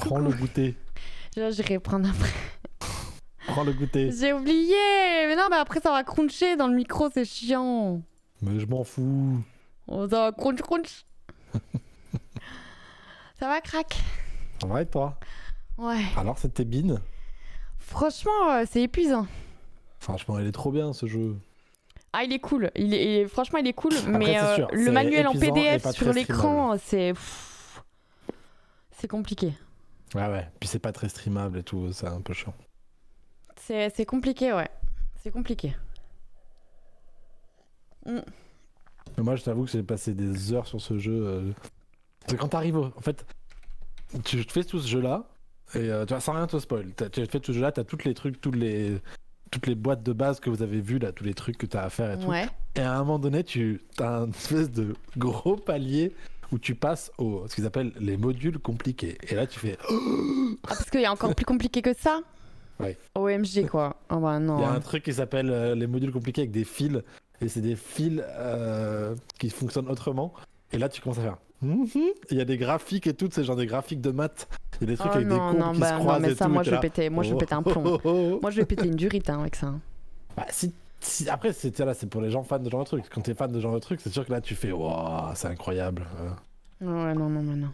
tout Prends court. le goûter. J'irai prendre après. Prends le goûter. J'ai oublié. Mais non, mais après ça va cruncher dans le micro, c'est chiant. Mais je m'en fous. Oh, ça va crunch. Ça va, crack? Ça va et toi? Ouais. Alors c'était Bean. Franchement, c'est épuisant. Franchement, il est trop bien ce jeu. Ah, il est cool. Franchement, il est cool. Après, mais c'est sûr, le c'est manuel en épuisant et PDF pas sur très l'écran, c'est compliqué. Ouais. Puis c'est pas très streamable et tout, c'est un peu chiant. C'est compliqué, ouais. C'est compliqué. Mais moi, je t'avoue que j'ai passé des heures sur ce jeu. C'est quand t'arrives en fait, tu fais tout ce jeu-là, et tu vois, sans rien te spoil, tu fais tout ce jeu-là, t'as toutes les trucs, toutes les boîtes de base que vous avez vues, là, tous les trucs que t'as à faire et tout. Ouais. Et à un moment donné, t'as un espèce de gros palier où tu passes ce qu'ils appellent les modules compliqués. Et là, tu fais... Ah, parce qu'il y a encore plus compliqué que ça? Ouais. OMG, quoi. Oh bah non. Il y a un truc qui s'appelle les modules compliqués avec des fils. Et c'est des fils qui fonctionnent autrement. Et là, tu commences à faire... Il y a des graphiques et tout, c'est genre des graphiques de maths. Il y a des trucs avec des courbes qui se croisent mais et ça, tout. moi, et je t'es vais là, péter. Moi, je vais péter un plomb. Moi, je vais péter une durite hein, avec ça. Bah, après, c'est pour les gens fans de ce genre de truc. Quand t'es fan de ce genre de truc, c'est sûr que là, tu fais... Waouh, c'est incroyable. Ouais, non.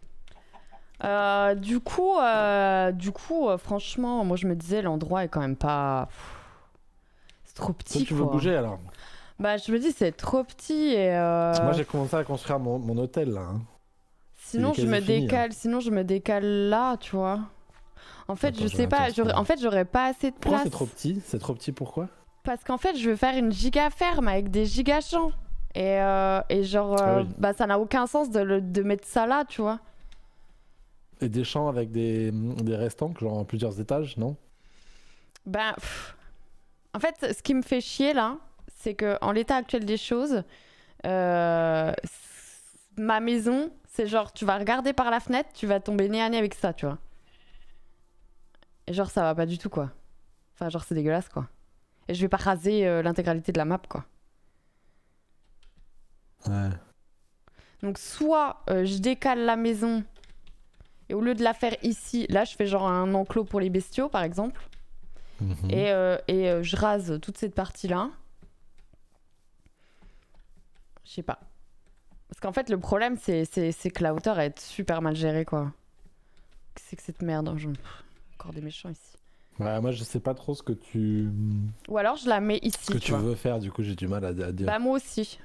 Du coup, franchement, moi je me disais l'endroit est quand même pas. C'est trop petit. Toi, tu veux quoi. bouger alors? Bah, je me dis c'est trop petit et. Moi, j'ai commencé à construire mon hôtel là. Hein. Sinon, il est je me quasi fini, décale. Sinon, je me décale là, tu vois. En fait, Attends, je je sais vais pas. regarder. En fait, j'aurais pas assez de Pourquoi place. c'est trop petit? C'est trop petit pourquoi? Parce qu'en fait, je veux faire une giga ferme avec des giga champs. Et genre, Ah oui. bah, ça n'a aucun sens de mettre ça là, tu vois. Et des champs avec des restants, genre en plusieurs étages, non? Ben, en fait, ce qui me fait chier là, c'est que en l'état actuel des choses, ma maison, c'est genre, tu vas regarder par la fenêtre, tu vas tomber nez à nez avec ça, tu vois. Et genre, ça va pas du tout, quoi. Enfin, genre, c'est dégueulasse, quoi. Et je vais pas raser l'intégralité de la map, quoi. Ouais. Donc, soit je décale la maison, et au lieu de la faire ici, là, je fais genre un enclos pour les bestiaux, par exemple. Mhm. Et je rase toute cette partie-là. Je sais pas. Parce qu'en fait, le problème, c'est que la hauteur est super mal gérée, quoi. C'est que cette merde. Encore des méchants ici. Ouais, moi, je sais pas trop ce que tu Ou alors, je la mets ici, ce que tu vois. veux faire. Du coup, j'ai du mal à dire. Bah, moi aussi.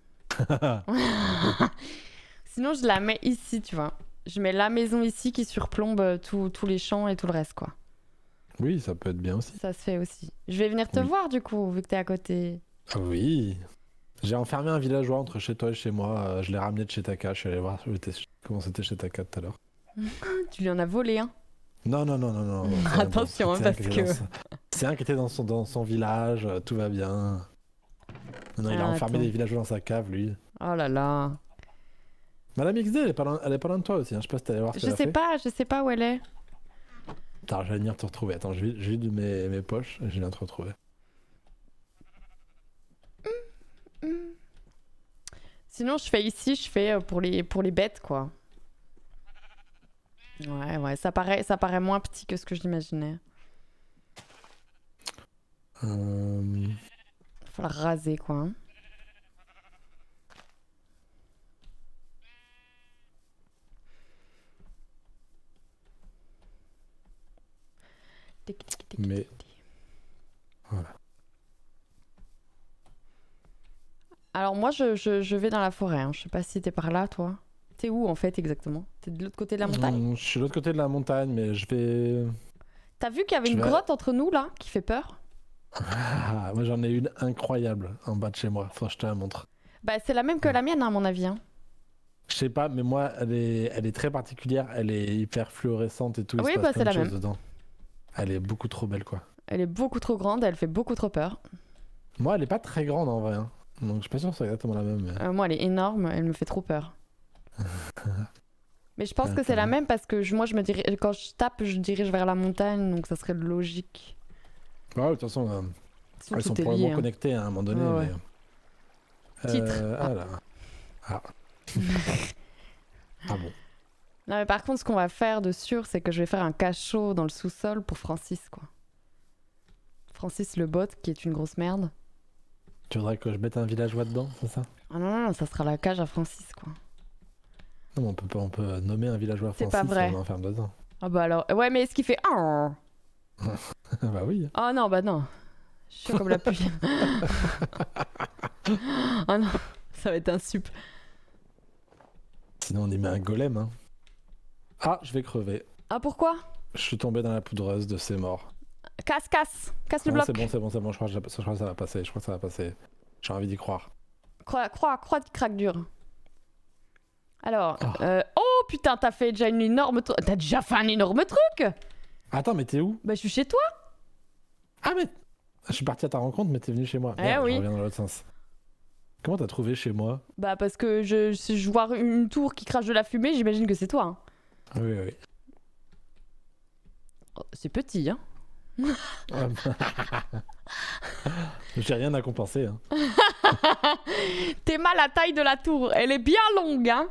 Sinon, je la mets ici, tu vois. Je mets la maison ici qui surplombe tous les champs et tout le reste, quoi. Oui, ça peut être bien aussi. Ça se fait aussi. Je vais venir te Oui. voir, du coup, vu que t'es à côté. Ah oui. J'ai enfermé un villageois entre chez toi et chez moi. Je l'ai ramené de chez Taka. Je suis allé voir comment c'était chez Taka tout à l'heure. Tu lui en as volé un. Non. Attention, C'est parce un qui était que... c'est un qui était dans son village. Tout va bien. Non, il a Ah, enfermé attends. des villageois dans sa cave, lui. Oh là là. Madame XD, elle est pas loin de toi aussi. Hein. Je sais pas si t'es allé voir ce qu'elle a fait. Je sais pas où elle est. Attends, je vais venir te retrouver. Attends, je vais de mes poches et je viens te retrouver. Sinon, je fais ici, je fais pour les bêtes, quoi. Ouais, ça paraît moins petit que ce que j'imaginais. Il va falloir raser, quoi. Hein. Mais voilà. Alors moi, je vais dans la forêt. Hein. Je sais pas si t'es par là, toi. T'es où, en fait, exactement? T'es de l'autre côté de la montagne? Je suis de l'autre côté de la montagne, mais je vais... T'as vu qu'il y avait une grotte entre nous, là, qui fait peur? Ah, moi, j'en ai une incroyable en bas de chez moi. Faut que je te la montre. Bah, c'est la même que la mienne, à mon avis. Hein. Je sais pas, mais moi, elle est très particulière. Elle est hyper fluorescente et tout. Il Oui, se passe bah, plein c'est de la choses même. dedans. Elle est beaucoup trop belle, quoi. Elle est beaucoup trop grande, elle fait beaucoup trop peur. Moi, elle est pas très grande, en vrai. Hein. Donc, je suis pas sûr que c'est exactement la même. Mais... Moi, elle est énorme, elle me fait trop peur. Mais je pense que c'est la Attends. même parce que moi, quand je tape, je dirige vers la montagne, donc ça serait logique. Ouais, de toute façon, Sinon, elles sont tout est probablement lié. Hein. connectées à un moment donné. Ouais, Mais... Titre. Ah là. Ah. Ah bon. Non, mais par contre, ce qu'on va faire de sûr, c'est que je vais faire un cachot dans le sous-sol pour Francis, quoi. Francis le bot, qui est une grosse merde. Tu voudrais que je mette un villageois dedans, c'est ça? Ah non, non, ça sera la cage à Francis, quoi. Non, mais on peut nommer un villageois C'est Francis pas vrai. et on l'enferme dedans. Ah bah alors... Ouais, mais est-ce qu'il fait... Oh Bah oui. non, bah non. Je suis comme la pluie. Ah non, ça va être un sup. Sinon, on y met un golem. Hein. Ah, je vais crever. Ah, pourquoi? Je suis tombé dans la poudreuse de ces morts. Casse, casse. Casse le Ah, bloc. c'est bon. Je crois que ça va passer. Je crois que ça va passer. J'ai envie d'y croire. Croix de craque dur. Alors, Oh. oh putain, t'as fait déjà une énorme... T'as déjà fait un énorme truc. Attends, mais t'es où? Bah, je suis chez toi. Ah, mais... Je suis parti à ta rencontre, mais t'es venu chez moi. Eh Merde, oui. Je reviens dans l'autre sens. Comment t'as trouvé chez moi? Bah, parce que si je vois une tour qui crache de la fumée, j'imagine que c'est toi. Hein. Oui, oui. Oh, c'est petit, hein. J'ai rien à compenser. Hein. T'es mal à la taille de la tour. Elle est bien longue, hein.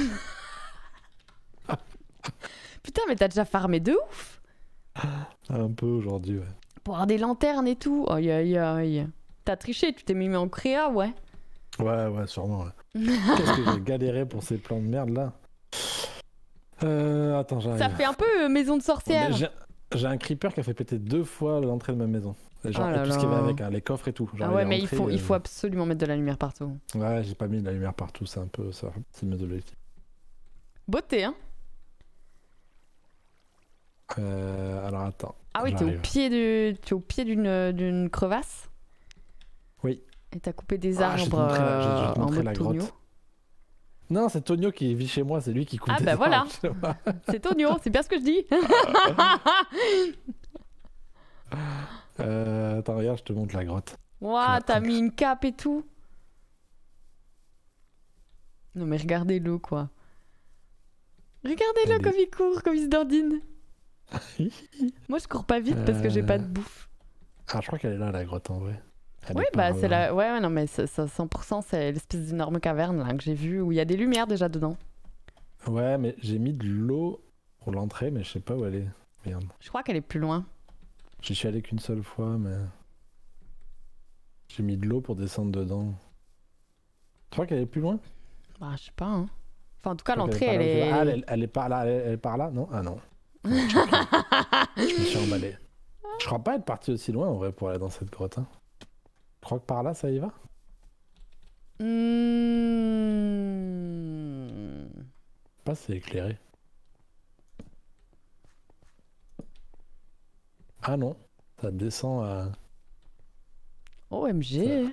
Putain, mais t'as déjà farmé de ouf. Un peu aujourd'hui, ouais. Pour avoir des lanternes et tout. Aïe, aïe, aïe. T'as triché, tu t'es mis en créa, ouais. Ouais, sûrement. Ouais. Qu'est-ce que j'ai galéré pour ces plans de merde là? Attends, j'arrive. Ça fait un peu maison de sorcière. J'ai un creeper qui a fait péter 2 fois l'entrée de ma maison. Genre, Oh là tout ce qui là. va avec, hein, les coffres et tout. Genre, Ah ouais, est mais rentré, il faut absolument mettre de la lumière partout. Ouais, j'ai pas mis de la lumière partout, c'est un peu ça. C'est méthodologique. Beauté, hein. Alors attends. Ah oui, j'arrive. t'es au pied d'une crevasse. Oui. Et t'as coupé des Ah, je vais te arbres montrer je vais te en montrer mode la Tonio. grotte. Non, c'est Tonio qui vit chez moi, c'est lui qui coupe Ah des bah arbres voilà. chez moi. C'est Tonio, c'est bien ce que je dis. Attends, regarde, je te montre la grotte. Ouah, t'as mis une cape et tout. Non mais regardez-le quoi. Regardez-le Allez. comme il court, comme il se dandine. Moi je cours pas vite parce que j'ai pas de bouffe. Ah, je crois qu'elle est là, la grotte, en vrai. Elle Oui, est bah par c'est là. la... Ouais, non mais ça 100% c'est l'espèce d'énorme caverne là que j'ai vue où il y a des lumières déjà dedans. Ouais, mais j'ai mis de l'eau pour l'entrée, mais je sais pas où elle est. Merde. Je crois qu'elle est plus loin. J'y suis allé qu'une seule fois, mais... J'ai mis de l'eau pour descendre dedans. Tu crois qu'elle est plus loin? Bah je sais pas, hein. Enfin en tout cas Je crois l'entrée qu'elle elle est... pas là où je vais. Ah, est... elle est par là, elle est par là? Non? Ah non. Non, je me suis emballé. Je crois pas être parti aussi loin, en vrai, pour aller dans cette grotte. Hein. Tu crois que par là, ça y va? Pas si c'est éclairé. Ah non, ça descend à... OMG.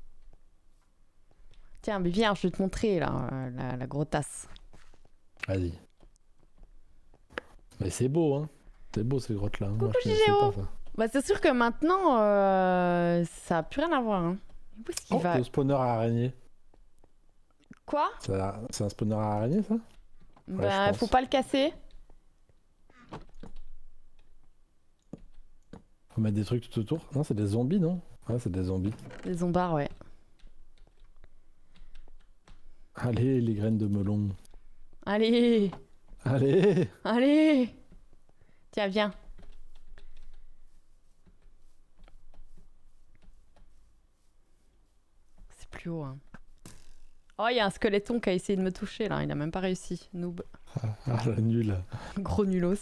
Tiens, mais viens, je vais te montrer là, la grottasse. Vas-y. Mais c'est beau, hein. C'est beau ces grottes-là. Hein. Moi, Coucou, je connaissais Gigéo. pas ça. Bah c'est sûr que maintenant, ça a plus rien à voir. Hein. Où est-ce qu'il Oh, va? le spawner à araignée. Quoi? C'est un spawner à araignée, ça? Bah je pense. faut pas le casser. Faut mettre des trucs tout autour. Non, c'est des zombies, non? Ouais, c'est des zombies. Les zombards, ouais. Allez, les graines de melon. Allez, Allez! allez. Tiens, viens. C'est plus haut. Hein. Oh, il y a un squeletton qui a essayé de me toucher là. Il a même pas réussi. Noob. Ah, la nulle. Gros nulos.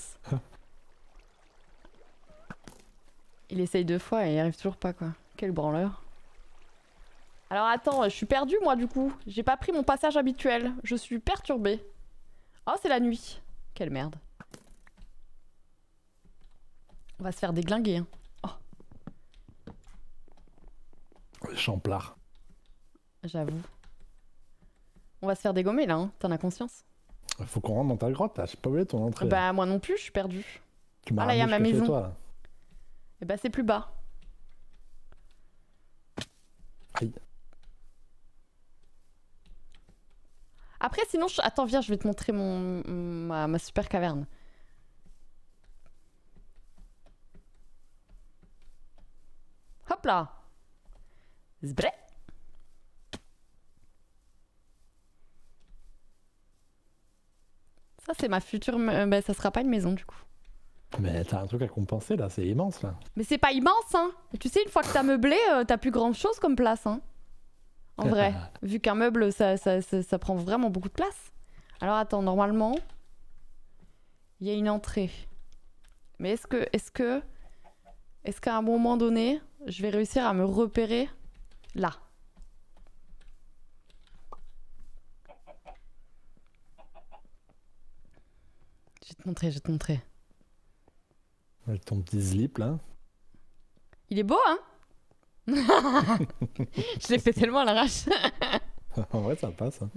Il essaye 2 fois et il arrive toujours pas quoi. Quel branleur. Alors attends, je suis perdue moi du coup. J'ai pas pris mon passage habituel. Je suis perturbée. Oh, c'est la nuit. Quelle merde. On va se faire déglinguer. Hein. Champlard. J'avoue. On va se faire dégommer là, hein. T'en as conscience? Faut qu'on rentre dans ta grotte, là. J'ai pas oublié ton entrée. Bah moi non plus, je suis perdue. Tu m'as ah, là, y a ramené ma jusqu'à chez maison. toi, là. Et bah c'est plus bas. Aïe. Après sinon, attends viens, je vais te montrer ma super caverne. Hop là. Zbré. Ça, c'est ma future... bah, ça sera pas une maison, du coup. Mais t'as un truc à compenser là, c'est immense là. Mais c'est pas immense, hein. Tu sais, une fois que t'as meublé, t'as plus grand chose comme place, hein. En vrai, vu qu'un meuble, ça prend vraiment beaucoup de place. Alors attends, normalement, il y a une entrée. Mais est-ce qu'à un moment donné, je vais réussir à me repérer là? Je vais te montrer, je vais te montrer. Avec ton petit slip là. Il est beau, hein? Je l'ai fait tellement à l'arrache. En vrai, ça passe. Hein.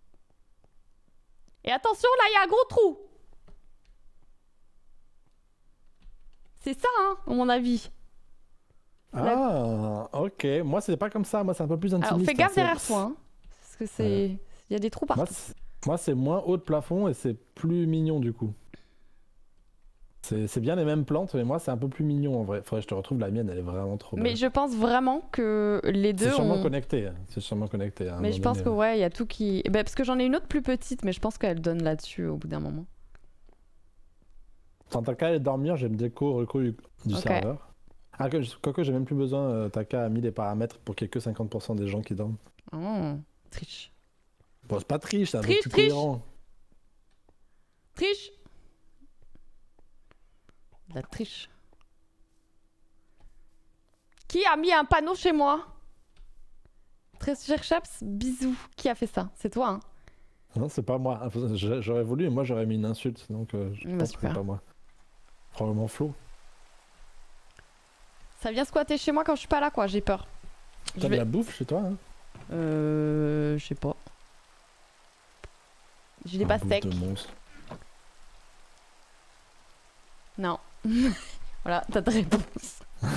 Et attention, là, il y a un gros trou. C'est ça, hein, à mon avis. Ah, ok. Moi, c'est pas comme ça. Moi, c'est un peu plus intimiste. Alors, fais gaffe hein. derrière toi, hein. Parce que c'est... Il y a des trous partout. Moi, c'est moins haut de plafond et c'est plus mignon du coup. C'est bien les mêmes plantes, mais moi, c'est un peu plus mignon en vrai. Faudrait que je te retrouve la mienne, elle est vraiment trop belle. Mais je pense vraiment que les deux C'est sûrement ont... connecté. C'est sûrement connecté. À un Mais je moment pense que donné. ouais, il y a tout qui... Bah, parce que j'en ai une autre plus petite, mais je pense qu'elle donne là-dessus au bout d'un moment. Tant qu'à aller dormir, j'ai me reco du Ok. serveur. Ah, quoique j'ai même plus besoin. Taka a mis les paramètres pour qu'il y ait que 50% des gens qui dorment. Oh, triche. Bon, c'est pas triche, c'est un peu Triche, plus triche. cohérent. Triche. La triche. Qui a mis un panneau chez moi? Treasure Chaps, bisous. Qui a fait ça? C'est toi, hein? Non, c'est pas moi. J'aurais voulu, mais moi j'aurais mis une insulte, donc je Bah, pense que super. c'est pas moi. Probablement Ça vient squatter chez moi quand je suis pas là, quoi. J'ai peur. T'as de la bouffe chez toi hein Je sais pas. J'ai des Bouffe pastèques. de monstre. Non. Voilà, t'as ta réponse.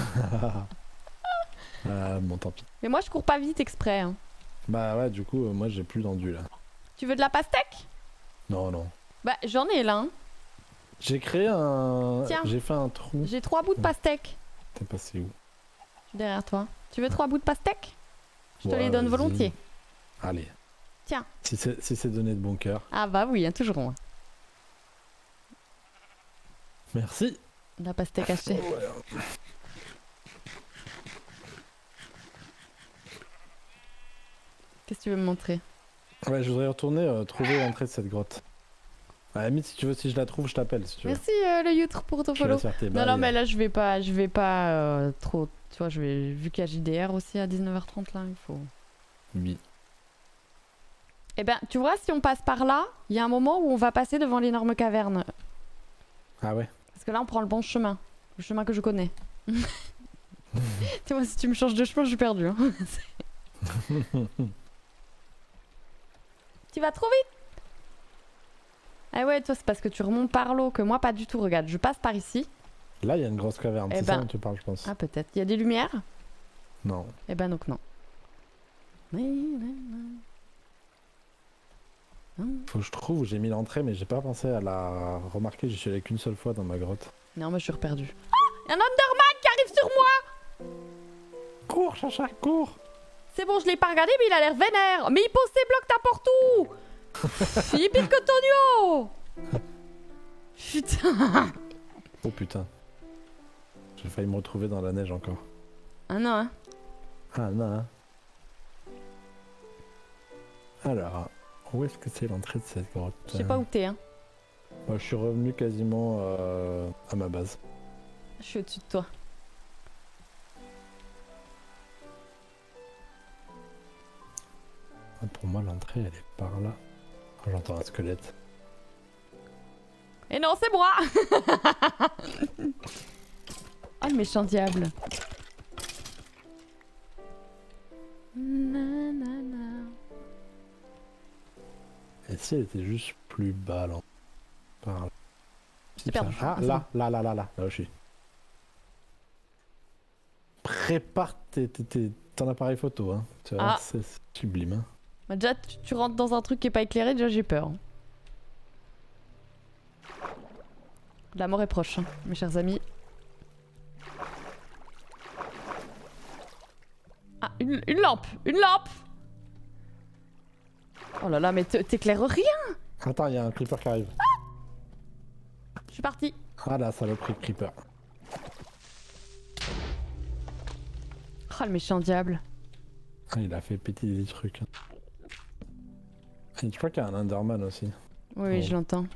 Bon, tant pis. Mais moi, je cours pas vite exprès, hein. Bah ouais, du coup, moi j'ai plus d'endu là. Tu veux de la pastèque? Non, non. Bah, j'en ai là, hein. J'ai créé un. Tiens. J'ai fait un trou. J'ai 3 bouts de pastèque. T'es passé où? Je suis derrière toi. Tu veux 3 bouts de pastèque? Je te Ouais, les donne vas-y. volontiers. Allez. Tiens. Si c'est donné de bon cœur. Ah bah oui, hein, toujours moi. Merci. La pastèque hachée. Qu'est-ce que tu veux me montrer? Ouais, je voudrais retourner trouver l'entrée de cette grotte. À la limite, si tu veux, si je la trouve, je t'appelle si tu veux. Merci le Youtre pour ton Je te follow. laisse faire tes Non, bails. non, mais là, je vais pas trop. Tu vois, vu qu'il y a JDR aussi à 19h30 là, il faut. Oui. Eh ben, tu vois, si on passe par là, il y a un moment où on va passer devant l'énorme caverne. Ah ouais. Parce que là, on prend le bon chemin. Le chemin que je connais. Tu vois, si tu me changes de chemin, je suis perdu. Hein. Tu vas trop vite. Ah ouais, toi, c'est parce que tu remontes par l'eau que moi, pas du tout. Regarde, je passe par ici. Là, il y a une grosse caverne. Eh C'est ça ben. dont tu parles, je pense. Ah, peut-être. Il y a des lumières? Non. Eh ben, donc non. Faut que je trouve où j'ai mis l'entrée, mais j'ai pas pensé à la remarquer. J'y suis allé qu'une seule fois dans ma grotte. Non, moi, je suis perdu. Ah, y a un Enderman qui arrive sur moi! Cours, Chacha, cours! C'est bon, je l'ai pas regardé, mais il a l'air vénère. Mais il pose ses blocs n'importe où. Il est pire que Tonio. Putain. Oh putain. J'ai failli me retrouver dans la neige encore. Ah non, hein. Ah non. Hein. Alors, où est-ce que c'est l'entrée de cette grotte? Je sais pas où t'es, hein. Moi, je suis revenu quasiment à ma base. Je suis au-dessus de toi. Ah, pour moi, l'entrée, elle est par là. Oh, j'entends un squelette. Et non, c'est moi. Oh, le méchant diable. Nanana. Et si elle était juste plus bas, là? Par là. J'ai perdu. Ah, c'est là où je suis. Prépare ton appareil photo, hein. Tu vois, Ah. c'est sublime. Hein. Bah, déjà, tu rentres dans un truc qui est pas éclairé, déjà j'ai peur. Hein. La mort est proche, hein, mes chers amis. Ah, une lampe! Une lampe! Oh là là, mais t'éclaires rien! Attends, il y a un creeper qui arrive. Ah, Je suis parti. Ah la saloperie de creeper. Oh le méchant diable. Ah, il a fait péter des trucs. Et je crois qu'il y a un Enderman aussi. Oui, Oh. je l'entends.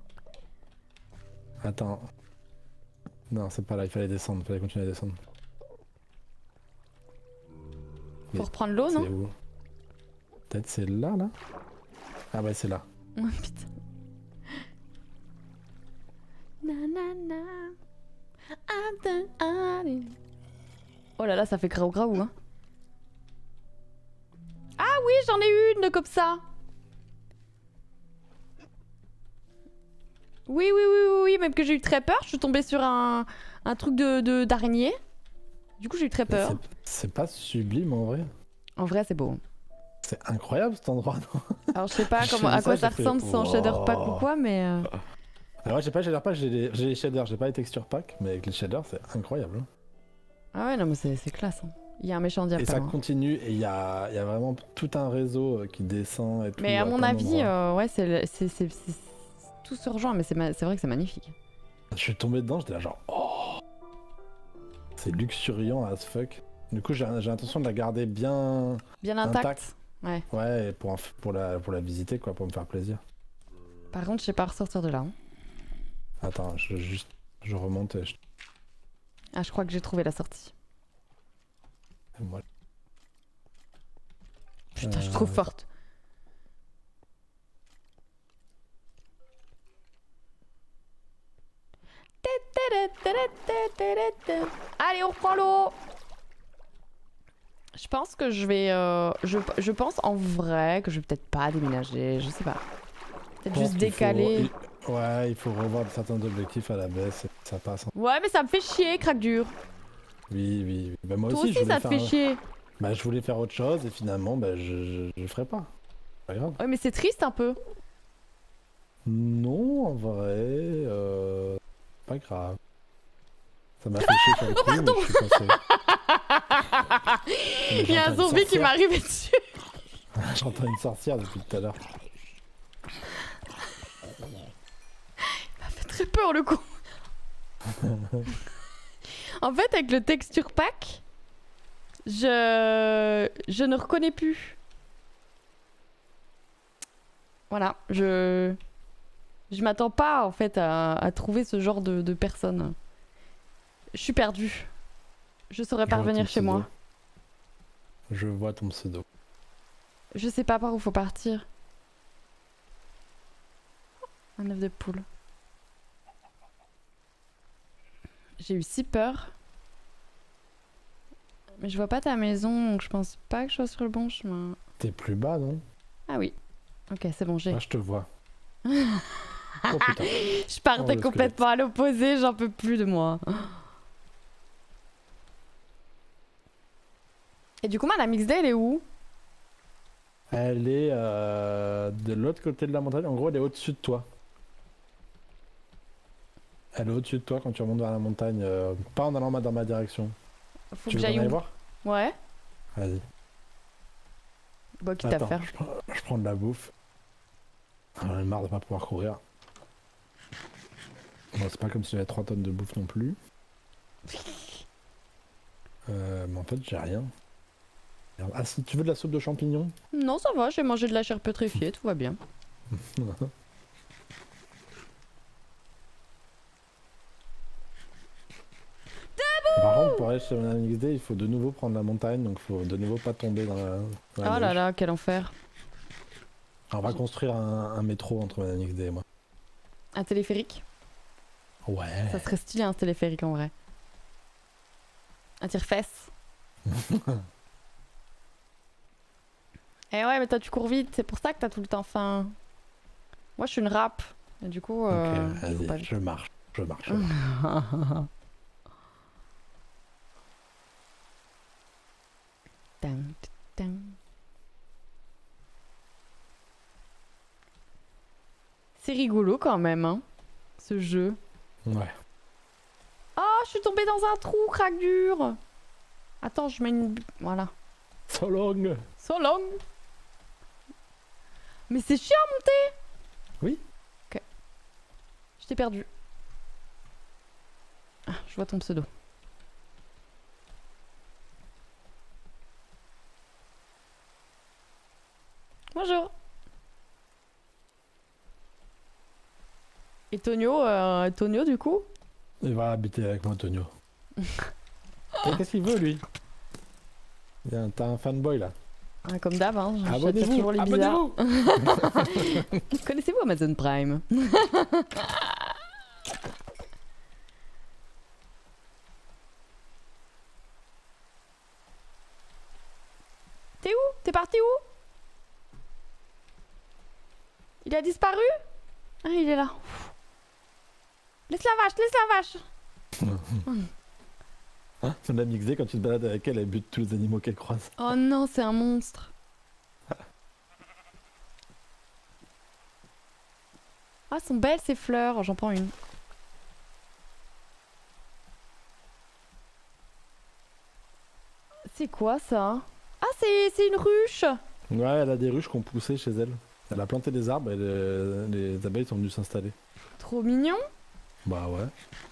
Attends. Non, c'est pas là, il fallait descendre, il fallait continuer à descendre. Faut Mais reprendre l'eau, c'est non? où? Peut-être c'est là, là? Ah ouais, c'est là. Oh putain. Nanana. Oh là là, ça fait graou graou, hein. Ah oui, j'en ai une comme ça. Oui, même que j'ai eu très peur. Je suis tombée sur un truc d'araignée. Du coup, j'ai eu très Mais peur. c'est pas sublime en vrai. En vrai, c'est beau. C'est incroyable cet endroit, non? Alors, je sais pas J'ai à vu quoi ça, ça j'ai fait, ressemble sans shader pack ou wow. quoi, mais. Alors ouais, j'ai pas shader pack, j'ai les shaders, j'ai pas les texture pack, mais avec les shaders c'est incroyable. Hein. Ah ouais, non, mais c'est classe. Hein. Il y a un méchant diable. Et ça pas loin. continue, et il y a vraiment tout un réseau qui descend et tout. Mais à mon plein avis, d'endroits. ouais, tout se rejoint, mais c'est vrai que c'est magnifique. Je suis tombé dedans, j'étais là genre oh. C'est luxuriant as fuck. Du coup j'ai l'intention de la garder bien Bien intact. Ouais. Ouais, et pour la visiter quoi, pour me faire plaisir. Par contre, je sais pas ressortir de là. Hein. Attends, je remonte et Ah, je crois que j'ai trouvé la sortie. moi. Putain, je suis trop forte. Allez, on reprend l'eau. Je pense que je vais... je pense en vrai que je vais peut-être pas déménager, je sais pas. Peut-être juste décaler. Ouais, il faut revoir certains objectifs à la baisse et ça passe. Ouais, mais ça me fait chier, craque dur. Oui. Bah, moi Toi aussi, aussi, ça te fait chier. Bah, je voulais faire autre chose et finalement, bah, je ferai pas. Pas grave. Ouais, mais c'est triste un peu. Non, en vrai, pas grave. Ça m'a fait chier sur le coup, mais je suis passé. Il y a un zombie qui m'arrive dessus. J'entends une sorcière depuis tout à l'heure. Ça fait très peur le coup. En fait, avec le texture pack, je ne reconnais plus. Voilà, je m'attends pas en fait à trouver ce genre de personne. Je suis perdue. Je saurais pas revenir chez moi. Je vois ton pseudo. Je sais pas par où faut partir. Un œuf de poule. J'ai eu si peur. Mais je vois pas ta maison, donc je pense pas que je sois sur le bon chemin. T'es plus bas, non? Ah oui. Ok, c'est bon, j'ai. Là, je te vois. Oh putain. Je partais le complètement à l'opposé, j'en peux plus de moi. Et du coup, Madame XD, elle est où? Elle est de l'autre côté de la montagne. En gros, elle est au-dessus de toi. Elle est au-dessus de toi quand tu remontes vers la montagne. Pas en allant dans ma direction. Faut Tu que veux j'aille aller où? voir? Ouais. Vas-y. Bon, quitte à Attends, faire. je prends de la bouffe. J'en ai marre de pas pouvoir courir. Bon, c'est pas comme si j'avais 3 tonnes de bouffe non plus. Mais en fait, j'ai rien. Ah, si tu veux de la soupe de champignons? Non, ça va, j'ai mangé de la chair pétrifiée, tout va bien. Par contre, pour aller chez Madame XD, il faut de nouveau prendre la montagne, donc il faut de nouveau pas tomber dans la Oh là neige. là, quel enfer. Alors, on va construire un métro entre Madame XD et moi. Un téléphérique? Ouais. Ça serait stylé un téléphérique en vrai. Un tire-fesse. Eh ouais, mais toi tu cours vite, c'est pour ça que t'as tout le temps faim. Moi je suis une râpe. Et du coup, Ok, je cours pas vas-y, vite. je marche. Tan, tan. C'est rigolo quand même, hein, ce jeu. Ouais. Oh, je suis tombée dans un trou, craque dur. Attends, je mets une... Voilà. So long. So long. Mais c'est chiant à monter. Oui. Ok. Je t'ai perdu. je vois ton pseudo. Bonjour. Et Tonio du coup? Il va habiter avec moi, Tonio. Qu'est-ce qu'il veut, lui? T'as un fanboy, là. Ah, comme d'hab, hein, j'attire Abonnez-vous, toujours les bizarres. abonnez-vous. Connaissez-vous Amazon Prime? T'es où? T'es parti où? Il a disparu? Ah, il est là. Laisse la vache! Hein, la mixée, quand tu te balades avec elle, elle bute tous les animaux qu'elle croise. Oh non, c'est un monstre. Ah, sont belles ces fleurs, j'en prends une. C'est quoi ça? Ah, c'est une ruche! Ouais, elle a des ruches qu'on poussait chez elle. Elle a planté des arbres et les abeilles sont venues s'installer. Trop mignon! Bah ouais.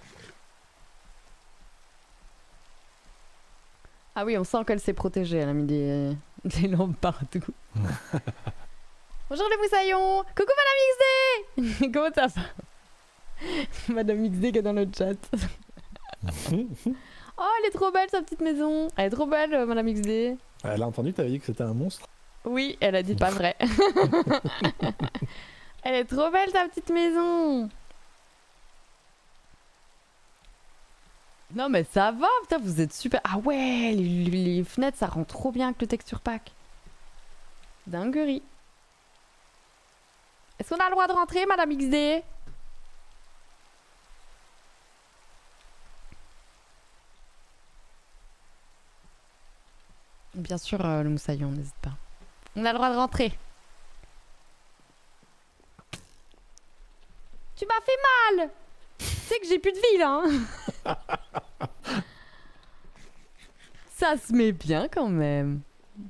Ah oui, on sent qu'elle s'est protégée, elle a mis des lampes partout. Bonjour les moussaillons! Coucou Madame XD! Comment ça va? Madame XD qui est dans le chat. Oh, elle est trop belle sa petite maison! Elle est trop belle, Madame XD. Elle a entendu, t'avais dit que c'était un monstre? Oui, elle a dit pas vrai. Elle est trop belle ta petite maison! Non mais ça va, putain, vous êtes super. Ah ouais, les fenêtres, ça rend trop bien avec le texture pack. Dinguerie. Est-ce qu'on a le droit de rentrer, Madame XD? Bien sûr, le moussaillon, n'hésite pas. On a le droit de rentrer. Tu m'as fait mal! Tu sais que j'ai plus de vie là, hein. Ça se met bien quand même.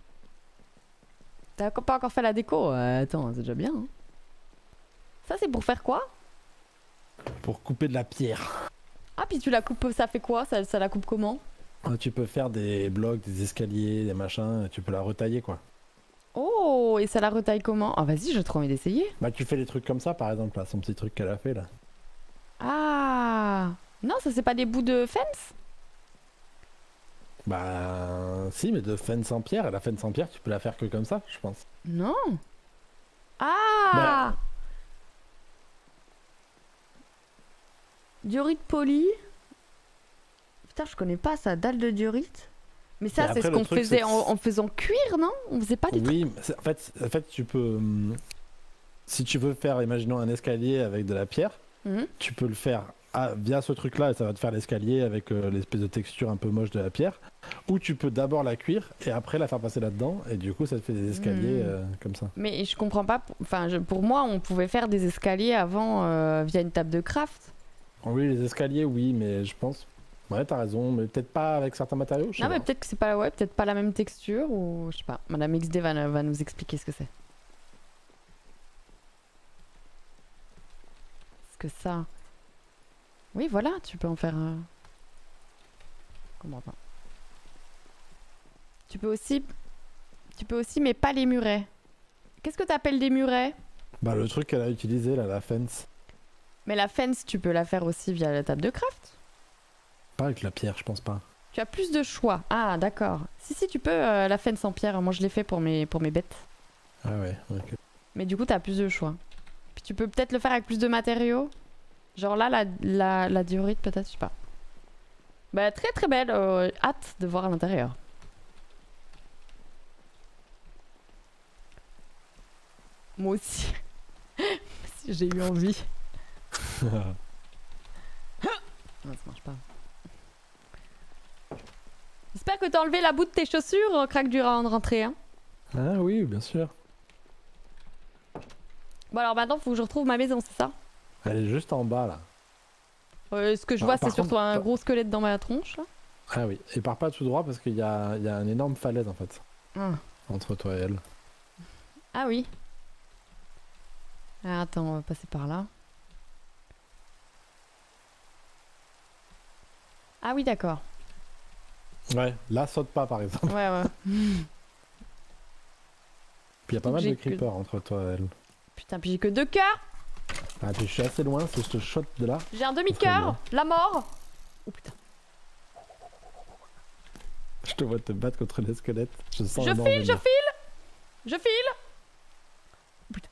T'as pas encore fait la déco? Attends, c'est déjà bien. Hein. Ça, c'est pour faire quoi? Pour couper de la pierre. Ah, puis tu la coupes, ça fait quoi? Ça la coupe comment? Tu peux faire des blocs, des escaliers, des machins, et tu peux la retailler quoi. Oh, et ça la retaille comment? Ah, vas-y, j'ai trop envie d'essayer. Bah tu fais des trucs comme ça par exemple là, son petit truc qu'elle a fait là. Ah, non, ça c'est pas des bouts de fence? Bah si, mais de fence en pierre, et la fence en pierre tu peux la faire que comme ça, je pense. Non. Ah, Bah. diorite poli. Putain, je connais pas ça, dalle de diorite. Mais ça, Mais c'est ce après, le qu'on truc, faisait c'est que en faisant cuire, non? On faisait pas des trucs. Oui, mais en fait tu peux... si tu veux faire, imaginons un escalier avec de la pierre, Mhm. tu peux le faire via ce truc là et ça va te faire l'escalier avec l'espèce de texture un peu moche de la pierre. Ou tu peux d'abord la cuire et après la faire passer là-dedans et du coup ça te fait des escaliers comme ça. Mais je comprends pas. Enfin, pour moi, on pouvait faire des escaliers avant via une table de craft. Oui, les escaliers, oui, mais je pense... Ouais, t'as raison, mais peut-être pas avec certains matériaux. Je sais Non, mais pas. peut-être que c'est pas, ouais, peut-être pas la même texture ou je sais pas. Madame XD va nous expliquer ce que c'est. Est-ce que ça. Oui, voilà, tu peux en faire. Comment pas. Tu peux aussi, mais pas les murets. Qu'est-ce que t'appelles des murets? Bah le truc qu'elle a utilisé là, la fence. Mais la fence, tu peux la faire aussi via la table de craft. Pas avec la pierre, je pense pas. Tu as plus de choix. Ah, d'accord. Si, tu peux la fence en pierre. Moi, je l'ai fait pour mes bêtes. Ah ouais, ok. Mais du coup, t'as plus de choix. Puis tu peux peut-être le faire avec plus de matériaux. Genre là, la diorite, peut-être, je sais pas. Bah, très très belle. Hâte de voir à l'intérieur. Moi aussi. Si j'ai eu envie. Non, ça marche pas. J'espère que t'as enlevé la bout de tes chaussures, craque du rentrée. Hein. Ah oui, bien sûr. Bon, alors maintenant, faut que je retrouve ma maison, c'est ça? Elle est juste en bas là. Ce que je Ah, vois, c'est par surtout contre, un gros squelette dans ma tronche. Là. Ah oui, et pars pas tout droit parce qu'il y a une énorme falaise en fait. Ah. Entre toi et elle. Ah oui. Ah, attends, on va passer par là. Ah oui, d'accord. Ouais, là, saute pas par exemple. Ouais, ouais. Puis il y a pas mal J'ai de que- creepers entre toi et elle. Putain, puis j'ai que 2 cœurs. Ah, puis je suis assez loin, si je te shot de là. J'ai un serait demi-cœur. bien. La mort. Oh putain. Je te vois te battre contre les squelettes. Je sens Je la mort file, je venir. file. Je file. Oh, putain.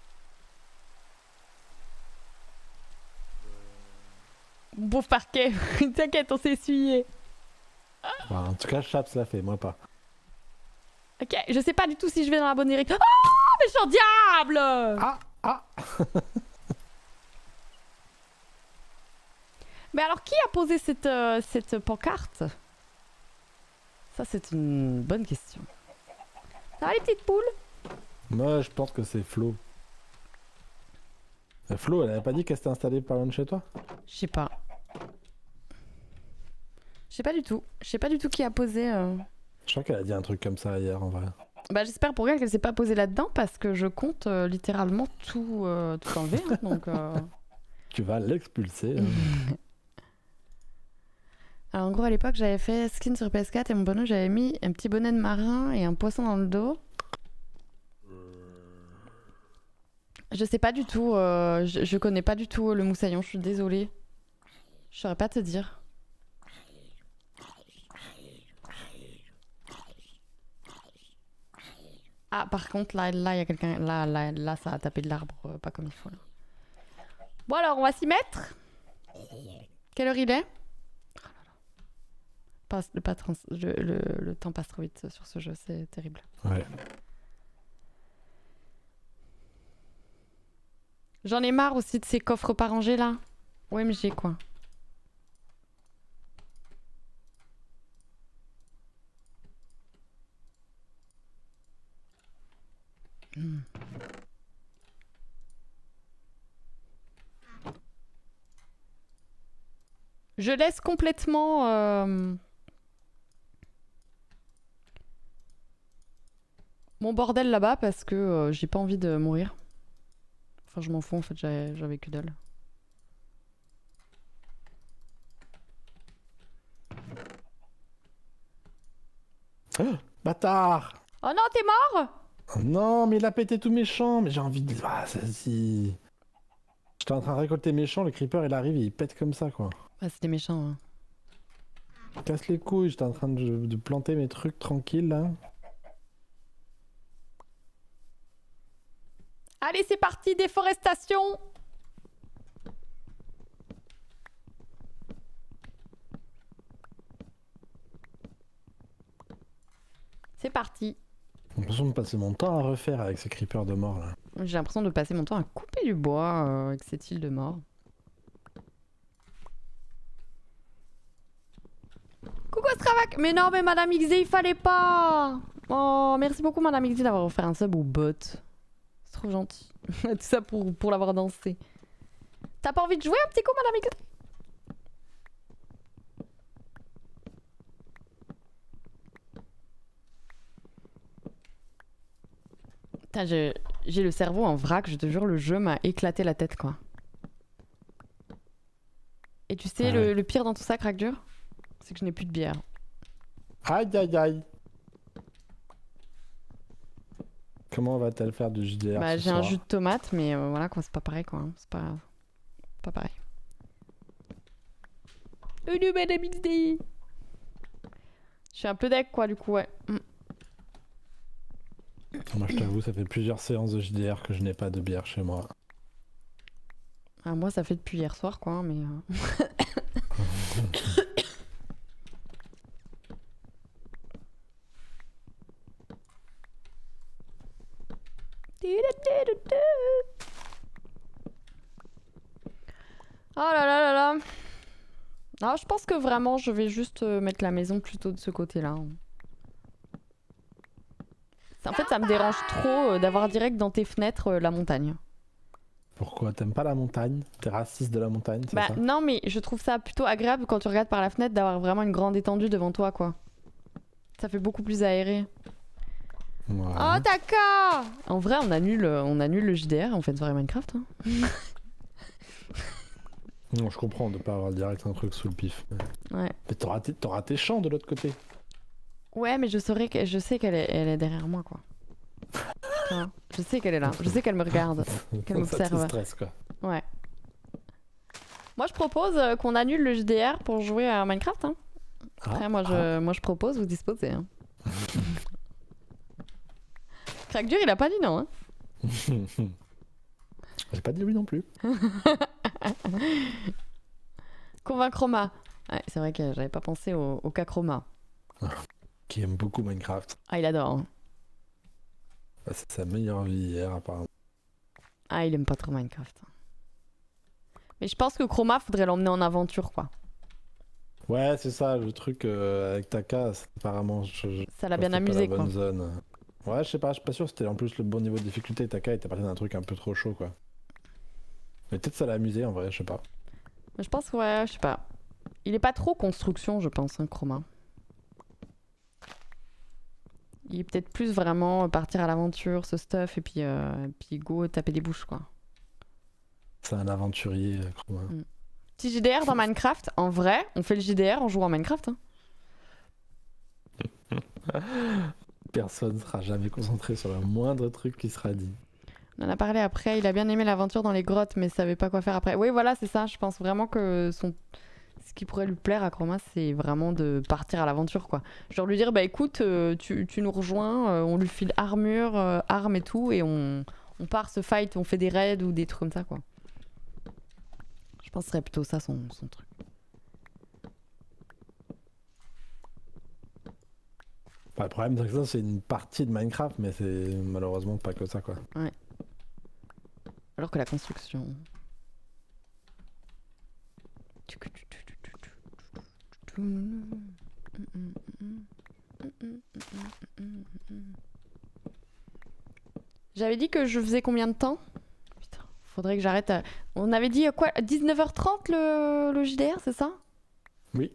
Mon pauvre parquet. T'inquiète, on s'est essuyé. Enfin, en tout cas, Chaps l'a fait, moi pas. Ok, je sais pas du tout si je vais dans la bonne direction. Oh, méchant diable. Ah, ah. Mais alors, qui a posé cette pancarte? Ça, c'est une bonne question. Ça va, les petites poules? Moi, je pense que c'est Flo. Flo, elle avait pas dit qu'elle s'était installée par loin de chez toi? Je sais pas. Je sais pas du tout. Je sais pas du tout qui a posé. Je crois qu'elle a dit un truc comme ça hier en vrai. Bah, j'espère pour elle qu'elle s'est pas posée là-dedans parce que je compte littéralement tout enlever. Hein, donc. Tu vas l'expulser. Hein. Alors, en gros, à l'époque, j'avais fait skin sur PS4 et mon bonhomme, j'avais mis un petit bonnet de marin et un poisson dans le dos. Je sais pas du tout. Je connais pas du tout le moussaillon. Je suis désolée. Je saurais pas te dire. Ah, par contre, là, il y a quelqu'un. Là, ça a tapé de l'arbre, pas comme il faut. Là. Bon, alors, on va s'y mettre. Quelle heure il est? Le temps passe trop vite sur ce jeu, c'est terrible. Ouais. J'en ai marre aussi de ces coffres pas rangés là. OMG quoi. Je laisse complètement mon bordel là-bas parce que j'ai pas envie de mourir. Enfin, je m'en fous en fait, j'avais que dalle. Oh, bâtard! Oh non, t'es mort? Oh non, mais il a pété tout méchant. Mais j'ai envie de. Ah, ça si. J'étais en train de récolter mes champs, le creeper il arrive et il pète comme ça quoi. Ah, c'était méchant. Hein. Casse les couilles, j'étais en train de planter mes trucs tranquilles là. Allez, c'est parti, déforestation! C'est parti. J'ai l'impression de passer mon temps à refaire avec ces creepers de mort là. J'ai l'impression de passer mon temps à couper du bois avec cette île de mort. Coucou Stravac! Mais non, mais Madame XD, il fallait pas! Oh, merci beaucoup Madame XD d'avoir offert un sub au bot. C'est trop gentil. Tout ça pour l'avoir dansé. T'as pas envie de jouer un petit coup Madame XD? Putain, j'ai le cerveau en vrac, je te jure, le jeu m'a éclaté la tête, quoi. Et tu sais, Ah ouais. le pire dans tout ça, crack dur, c'est que je n'ai plus de bière. Aïe aïe aïe. Comment va-t-elle faire du JDR Bah, ce j'ai un soir? jus de tomate, mais voilà, quoi, c'est pas pareil, quoi. C'est pas pareil. Une Madame XD. Je suis un peu deck, quoi, du coup, ouais. Moi je t'avoue, ça fait plusieurs séances de JDR que je n'ai pas de bière chez moi. Ah, moi, ça fait depuis hier soir, quoi, mais... Oh là là là là. Alors, je pense que vraiment, je vais juste mettre la maison plutôt de ce côté-là. En fait, ça me dérange trop d'avoir direct dans tes fenêtres la montagne. Pourquoi? T'aimes pas la montagne? T'es raciste de la montagne, c'est Bah ça? non, mais je trouve ça plutôt agréable quand tu regardes par la fenêtre d'avoir vraiment une grande étendue devant toi, quoi. Ça fait beaucoup plus aéré. Ouais. Oh, Taka! En vrai, on annule le JDR, on fait une soirée Minecraft. Hein. Non, je comprends de pas avoir direct un truc sous le pif. Ouais. Mais t'auras tes champs de l'autre côté. Ouais, mais je sais qu'elle est derrière moi, quoi. Tu vois, je sais qu'elle est là. Je sais qu'elle me regarde. Qu'elle Ça te m'observe. stresse, quoi. Ouais. Moi, je propose qu'on annule le JDR pour jouer à Minecraft. Hein. Après, moi, je propose, vous disposez. Hein. Crack dur, il a pas dit non. Hein. J'ai pas dit oui non plus. Convaincre Roma. Ouais, c'est vrai que j'avais pas pensé au cas Chroma. Qui aime beaucoup Minecraft. Ah, il adore. Hein. C'est sa meilleure vie hier, apparemment. Ah, il aime pas trop Minecraft. Mais je pense que Chroma, faudrait l'emmener en aventure, quoi. Ouais, c'est ça, le truc avec Taka, apparemment. Ça l'a bien c'était pas amusé, la quoi. bonne zone. Ouais, je sais pas, je suis pas sûr, c'était en plus le bon niveau de difficulté. Taka était parti d'un truc un peu trop chaud, quoi. Mais peut-être ça l'a amusé en vrai, je sais pas. Mais je pense que, ouais, je sais pas. Il est pas trop construction, je pense, hein, Chroma. Il est peut-être plus vraiment partir à l'aventure, ce stuff, et puis go taper des bouches, quoi. C'est un aventurier, Chroma. Petit JDR dans Minecraft, en vrai, on fait le JDR en jouant à Minecraft. Hein. Personne sera jamais concentré sur le moindre truc qui sera dit. On en a parlé après, il a bien aimé l'aventure dans les grottes, mais savait pas quoi faire après. Oui, voilà, c'est ça, je pense vraiment que ce qui pourrait lui plaire à Chroma, c'est vraiment de partir à l'aventure, quoi. Genre lui dire, bah écoute, tu nous rejoins, on lui file armure, armes et tout, et on part se fight, on fait des raids ou des trucs comme ça, quoi. Je pense que ce serait plutôt ça son truc. Bah, le problème, c'est que ça, c'est une partie de Minecraft, mais c'est malheureusement pas que ça, quoi. Ouais. Alors que la construction... J'avais dit que je faisais combien de temps? Putain, faudrait que j'arrête. On avait dit quoi? 19h30 le JDR, c'est ça? Oui.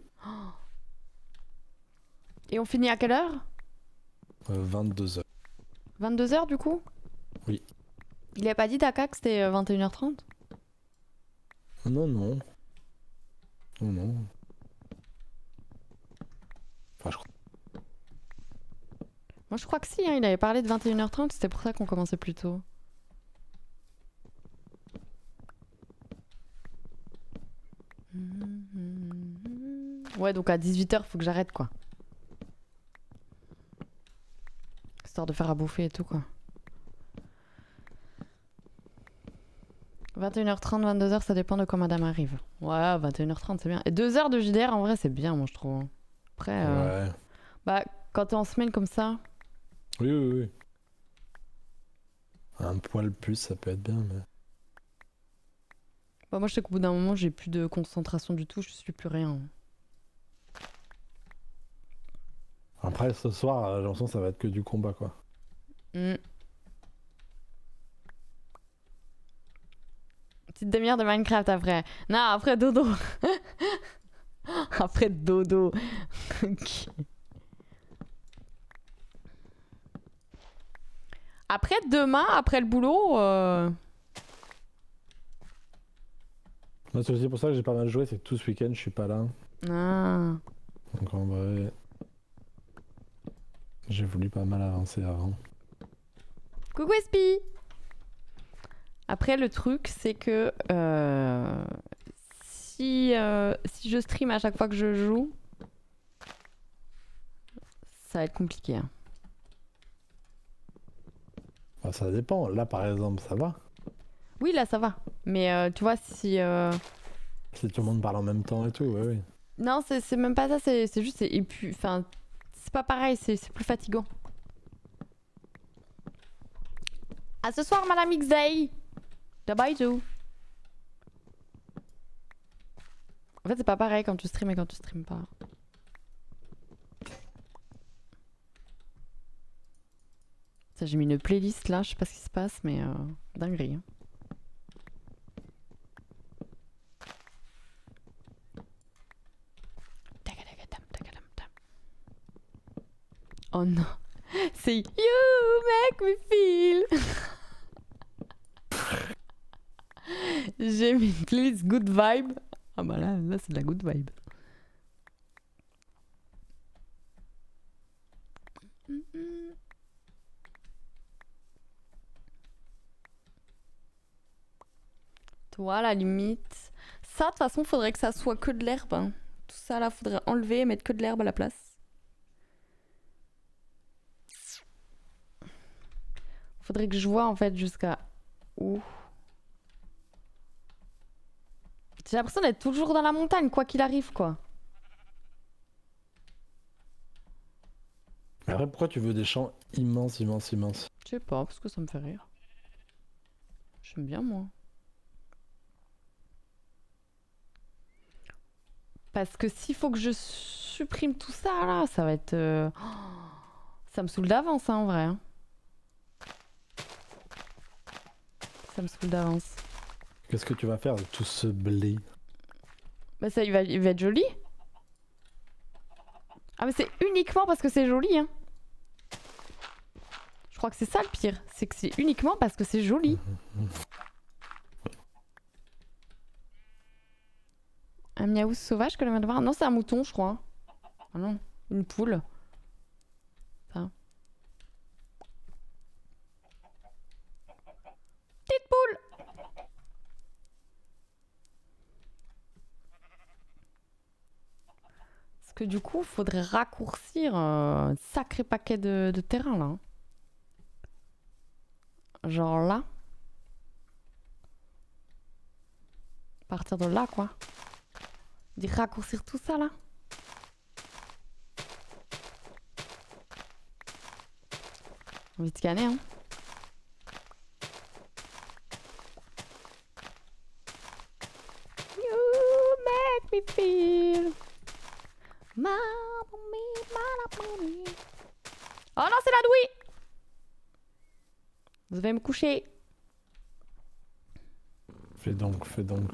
Et on finit à quelle heure? 22h. 22h du coup? Oui. Il a pas dit Daka que c'était 21h30? Non, non. Non, non. Enfin, je crois. Moi je crois que si, hein, il avait parlé de 21h30, c'était pour ça qu'on commençait plus tôt. Ouais, donc à 18h, faut que j'arrête, quoi. Histoire de faire à bouffer et tout, quoi. 21h30, 22h, ça dépend de quand madame arrive. Ouais, 21h30, c'est bien. Et 2 heures de JDR, en vrai, c'est bien, moi, je trouve. Après, Ouais. bah, quand t'es en semaine comme ça... Oui, oui, oui. Un poil plus, ça peut être bien, mais... Bah, moi, je sais qu'au bout d'un moment, j'ai plus de concentration du tout, je suis plus rien. Après, ce soir, j'ai l'impression que ça va être que du combat, quoi. Petite demi-heure de Minecraft après. Non, après dodo. Après dodo. Ok. Après demain, après le boulot... Moi, c'est aussi pour ça que j'ai pas mal joué, c'est que tout ce week-end, je suis pas là. Ah. Donc en vrai... J'ai voulu pas mal avancer avant. Coucou Espi. Après le truc c'est que si je stream à chaque fois que je joue, ça va être compliqué. Hein. Bah, ça dépend. Là, par exemple, ça va. Oui, là ça va. Mais tu vois, si... Si tout le monde parle en même temps et tout, ouais, oui. Non, c'est même pas ça, c'est juste... Et puis, enfin, c'est pas pareil, c'est plus fatigant. À ce soir, Madame Xay. Bye tout. En fait, c'est pas pareil quand tu stream et quand tu streames pas. Ça, j'ai mis une playlist là, je sais pas ce qui se passe, mais dinguerie. Hein. Oh non, c'est You Make Me Feel. J'ai mis une playlist Good Vibe Ah bah là c'est de la good vibe. Toi, à la limite. Ça, de toute façon, faudrait que ça soit que de l'herbe. Hein. Tout ça, là, faudrait enlever et mettre que de l'herbe à la place. Faudrait que je vois, en fait, jusqu'à où. J'ai l'impression d'être toujours dans la montagne, quoi qu'il arrive, quoi. Mais après, pourquoi tu veux des champs immenses, immenses, immenses? Je sais pas, parce que ça me fait rire. J'aime bien, moi. Parce que s'il faut que je supprime tout ça, là, ça va être... Ça me saoule d'avance, hein, en vrai. Hein. Ça me saoule d'avance. Qu'est-ce que tu vas faire de tout ce blé? Bah ça, il va être joli. Ah mais c'est uniquement parce que c'est joli, hein. Je crois que c'est ça le pire. C'est que c'est uniquement parce que c'est joli. Un miaou sauvage que l'on vient de voir. Non, c'est un mouton, je crois. Ah non, une poule. Ça. Petite poule. Parce que du coup, il faudrait raccourcir un sacré paquet de terrain, là. Genre là. Partir de là, quoi. Dire raccourcir tout ça, là. Envie de scanner, hein. You make me feel. Oh non, c'est la douille. Je vais me coucher. Fais donc, fais donc.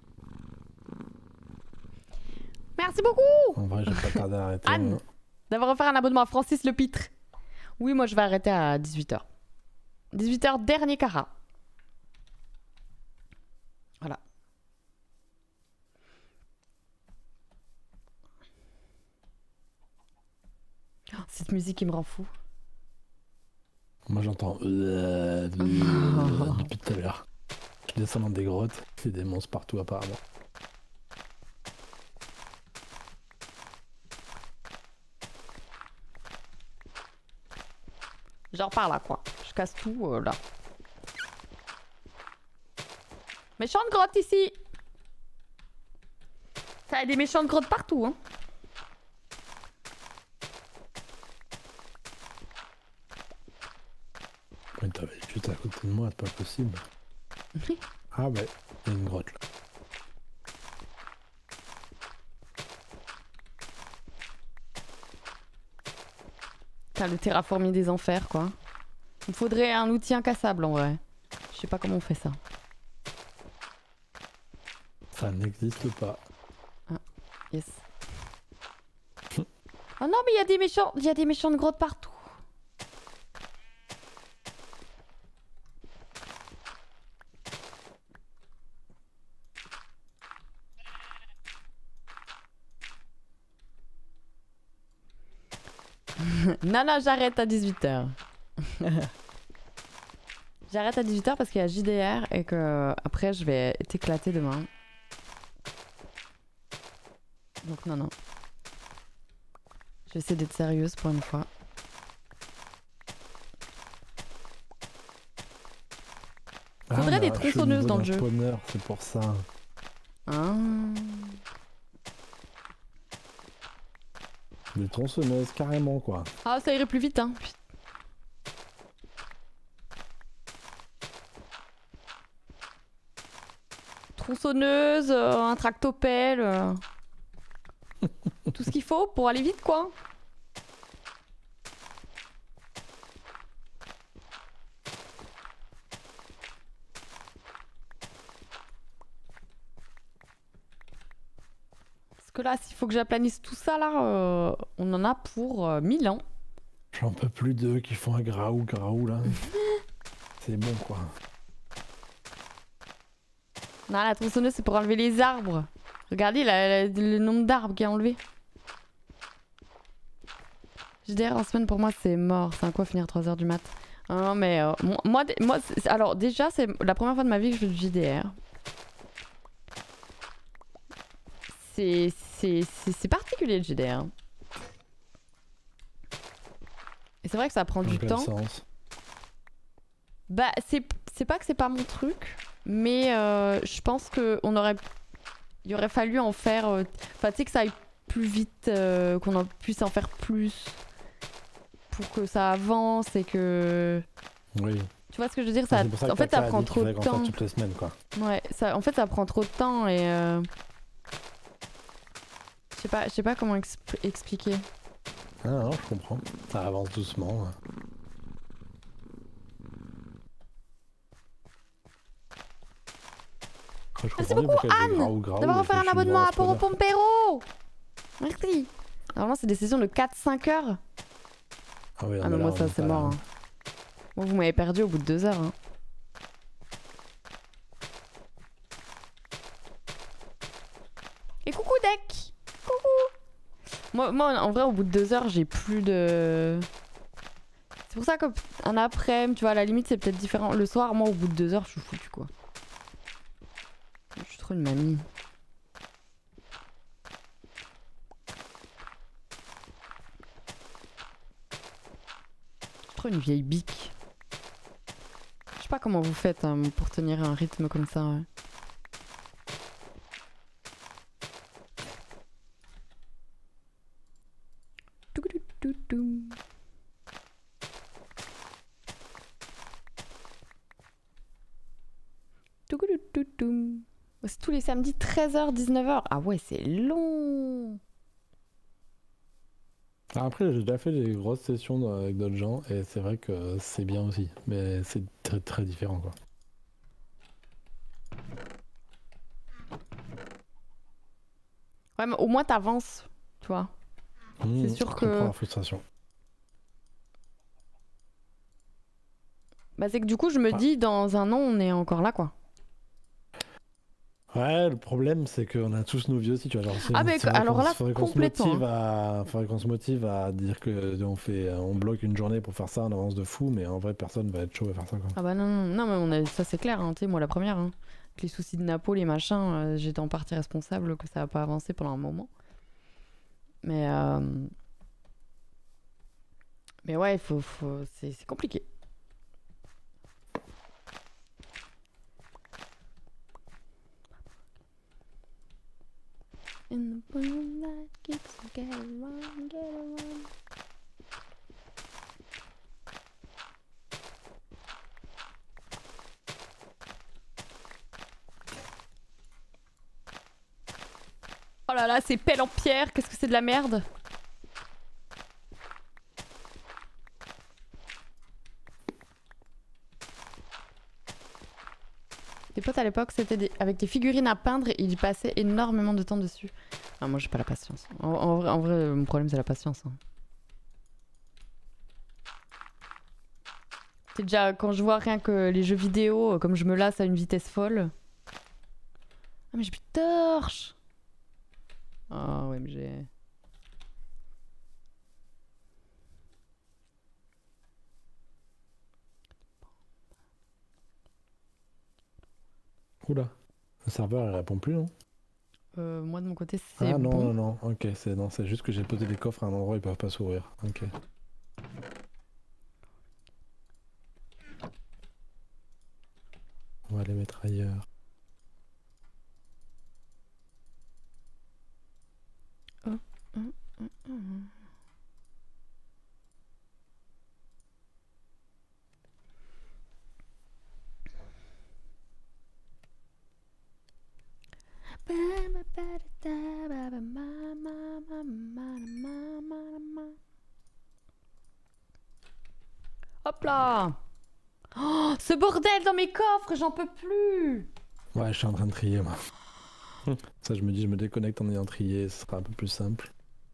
Merci beaucoup. En vrai, j'ai pas tardé à arrêter. Anne, d'avoir offert un abonnement à Francis Le Pitre. Oui, moi je vais arrêter à 18h. 18h, dernier cara. Voilà. Oh, cette musique qui me rend fou. Moi j'entends depuis tout à l'heure. Je descends dans des grottes, il y a des monstres partout apparemment. Genre par là, quoi. Je casse tout, là. Méchante grotte ici. Ça a des méchantes grottes partout, hein. Mais t'avais juste à côté de moi, c'est pas possible. Ah ouais, il y a une grotte là. Putain, le terraformier des enfers, quoi. Il faudrait un outil incassable, en vrai. Je sais pas comment on fait ça. Ça n'existe pas. Ah, yes. Oh non, mais il y a des méchantes grottes partout. Non, non, j'arrête à 18h. J'arrête à 18h parce qu'il y a JDR et que après je vais t'éclater demain. Donc non, non. Je vais essayer d'être sérieuse pour une fois. Faudrait des tronçonneuses dans le jeu. C'est pour ça. Ah. Des tronçonneuses carrément quoi. Ah, ça irait plus vite, hein. Tronçonneuse, un tractopelle. Tout ce qu'il faut pour aller vite, quoi. Parce que là, s'il faut que j'aplanisse tout ça, là, on en a pour 1000 ans. J'en peux plus d'eux qui font un graou là. C'est bon quoi. Non, la tronçonneuse, c'est pour enlever les arbres. Regardez le nombre d'arbres qu'il a enlevé. JDR en semaine pour moi c'est mort. C'est un quoi finir 3h du mat. Non mais moi alors déjà c'est la première fois de ma vie que je fais du JDR. C'est particulier le JDR. Et c'est vrai que ça prend du temps. Sens. Bah c'est pas que c'est pas mon truc, mais je pense que il aurait fallu en faire. Enfin tu sais que ça aille plus vite, qu'on en puisse en faire plus pour que ça avance et que. Oui. Tu vois ce que je veux dire, ça, en fait ça prend trop de temps. Toutes les semaines, quoi. Ouais, en fait ça prend trop de temps et je sais pas comment expliquer. Ah non, je comprends. Ça avance doucement. Merci beaucoup Anne d'avoir offert un abonnement à Poro Pompero. Merci. Normalement c'est des sessions de 4-5 heures. Ah oui, non, mais moi ça c'est mort. Hein. Moi vous m'avez perdu au bout de 2 heures. Hein. Et coucou Deck. Coucou. Moi en vrai au bout de 2 heures j'ai plus de... C'est pour ça qu'un après-midi, tu vois, à la limite c'est peut-être différent. Le soir, moi au bout de 2 heures je suis foutu quoi. Je suis trop une mamie. Je suis trop une vieille bique. Je sais pas comment vous faites hein, pour tenir un rythme comme ça. Ouais. C'est tous les samedis 13h, 19h. Ah ouais, c'est long. Après, j'ai déjà fait des grosses sessions avec d'autres gens et c'est vrai que c'est bien aussi. Mais c'est très très différent quoi. Ouais, mais au moins t'avances, tu vois. C'est sûr que... Je comprends la frustration. Bah c'est que du coup, je me dis, dans un an, on est encore là, quoi. Ouais, le problème, c'est qu'on a tous nos vies aussi, tu vois. Genre, ah, mais alors là, complètement. Faudrait qu'on se motive à dire on bloque une journée pour faire ça en avance de fou, mais en vrai, personne va être chaud à faire ça, quoi. Ah bah non, mais ça c'est clair, hein, tu sais, moi la première. Hein. Avec les soucis de Napo, les machins, j'étais en partie responsable que ça n'a pas avancé pendant un moment. Mais ouais, c'est compliqué. In the moonlight keeps get around, get around. Oh là là, c'est pelle en pierre, qu'est-ce que c'est de la merde. Tes potes à l'époque, c'était avec des figurines à peindre et ils passaient énormément de temps dessus. Ah, moi, j'ai pas la patience. En vrai, mon problème, c'est la patience. Hein. C'est déjà, quand je vois rien que les jeux vidéo, comme je me lasse à une vitesse folle. Ah, mais j'ai plus de torche. Oh, ouais, mais j'ai... Oula, le serveur il répond plus, non? Moi de mon côté c'est non, bon. non, ok, c'est juste que j'ai posé des coffres à un endroit où ils peuvent pas s'ouvrir. Ok. On va les mettre ailleurs. Hop là. Oh, ce bordel dans mes coffres, j'en peux plus. Ouais, je suis en train de trier, moi. Ça, je me dis, je me déconnecte en ayant trié, ce sera un peu plus simple.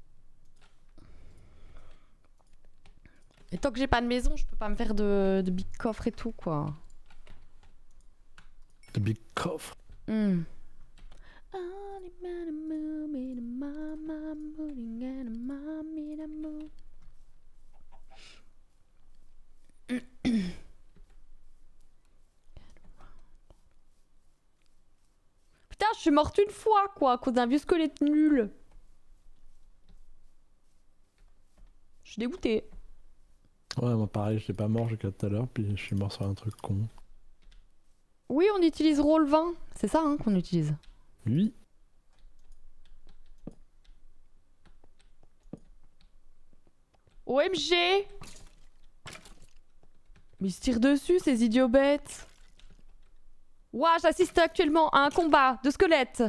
Et tant que j'ai pas de maison, je peux pas me faire de big coffre et tout, quoi. De big coffre. Non, Putain, je suis morte une fois, quoi, à cause d'un vieux squelette nul. Je suis dégoûtée. Ouais, moi pareil, j'étais pas mort jusqu'à tout à l'heure, puis je suis mort sur un truc con. Oui, on utilise Roll20. C'est ça hein, qu'on utilise. Oui. OMG. Mais ils se tirent dessus, ces idiots bêtes. Ouah, j'assiste actuellement à un combat de squelettes.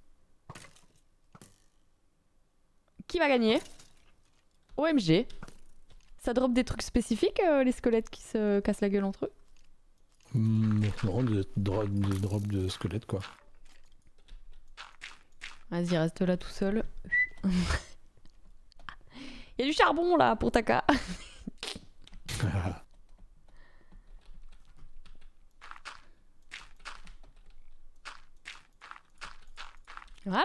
Qui va gagner? OMG. Ça drop des trucs spécifiques, les squelettes qui se cassent la gueule entre eux? Non, des drops de squelette, quoi. Vas-y, reste là tout seul. Il y a du charbon, là, pour Taka. Voilà.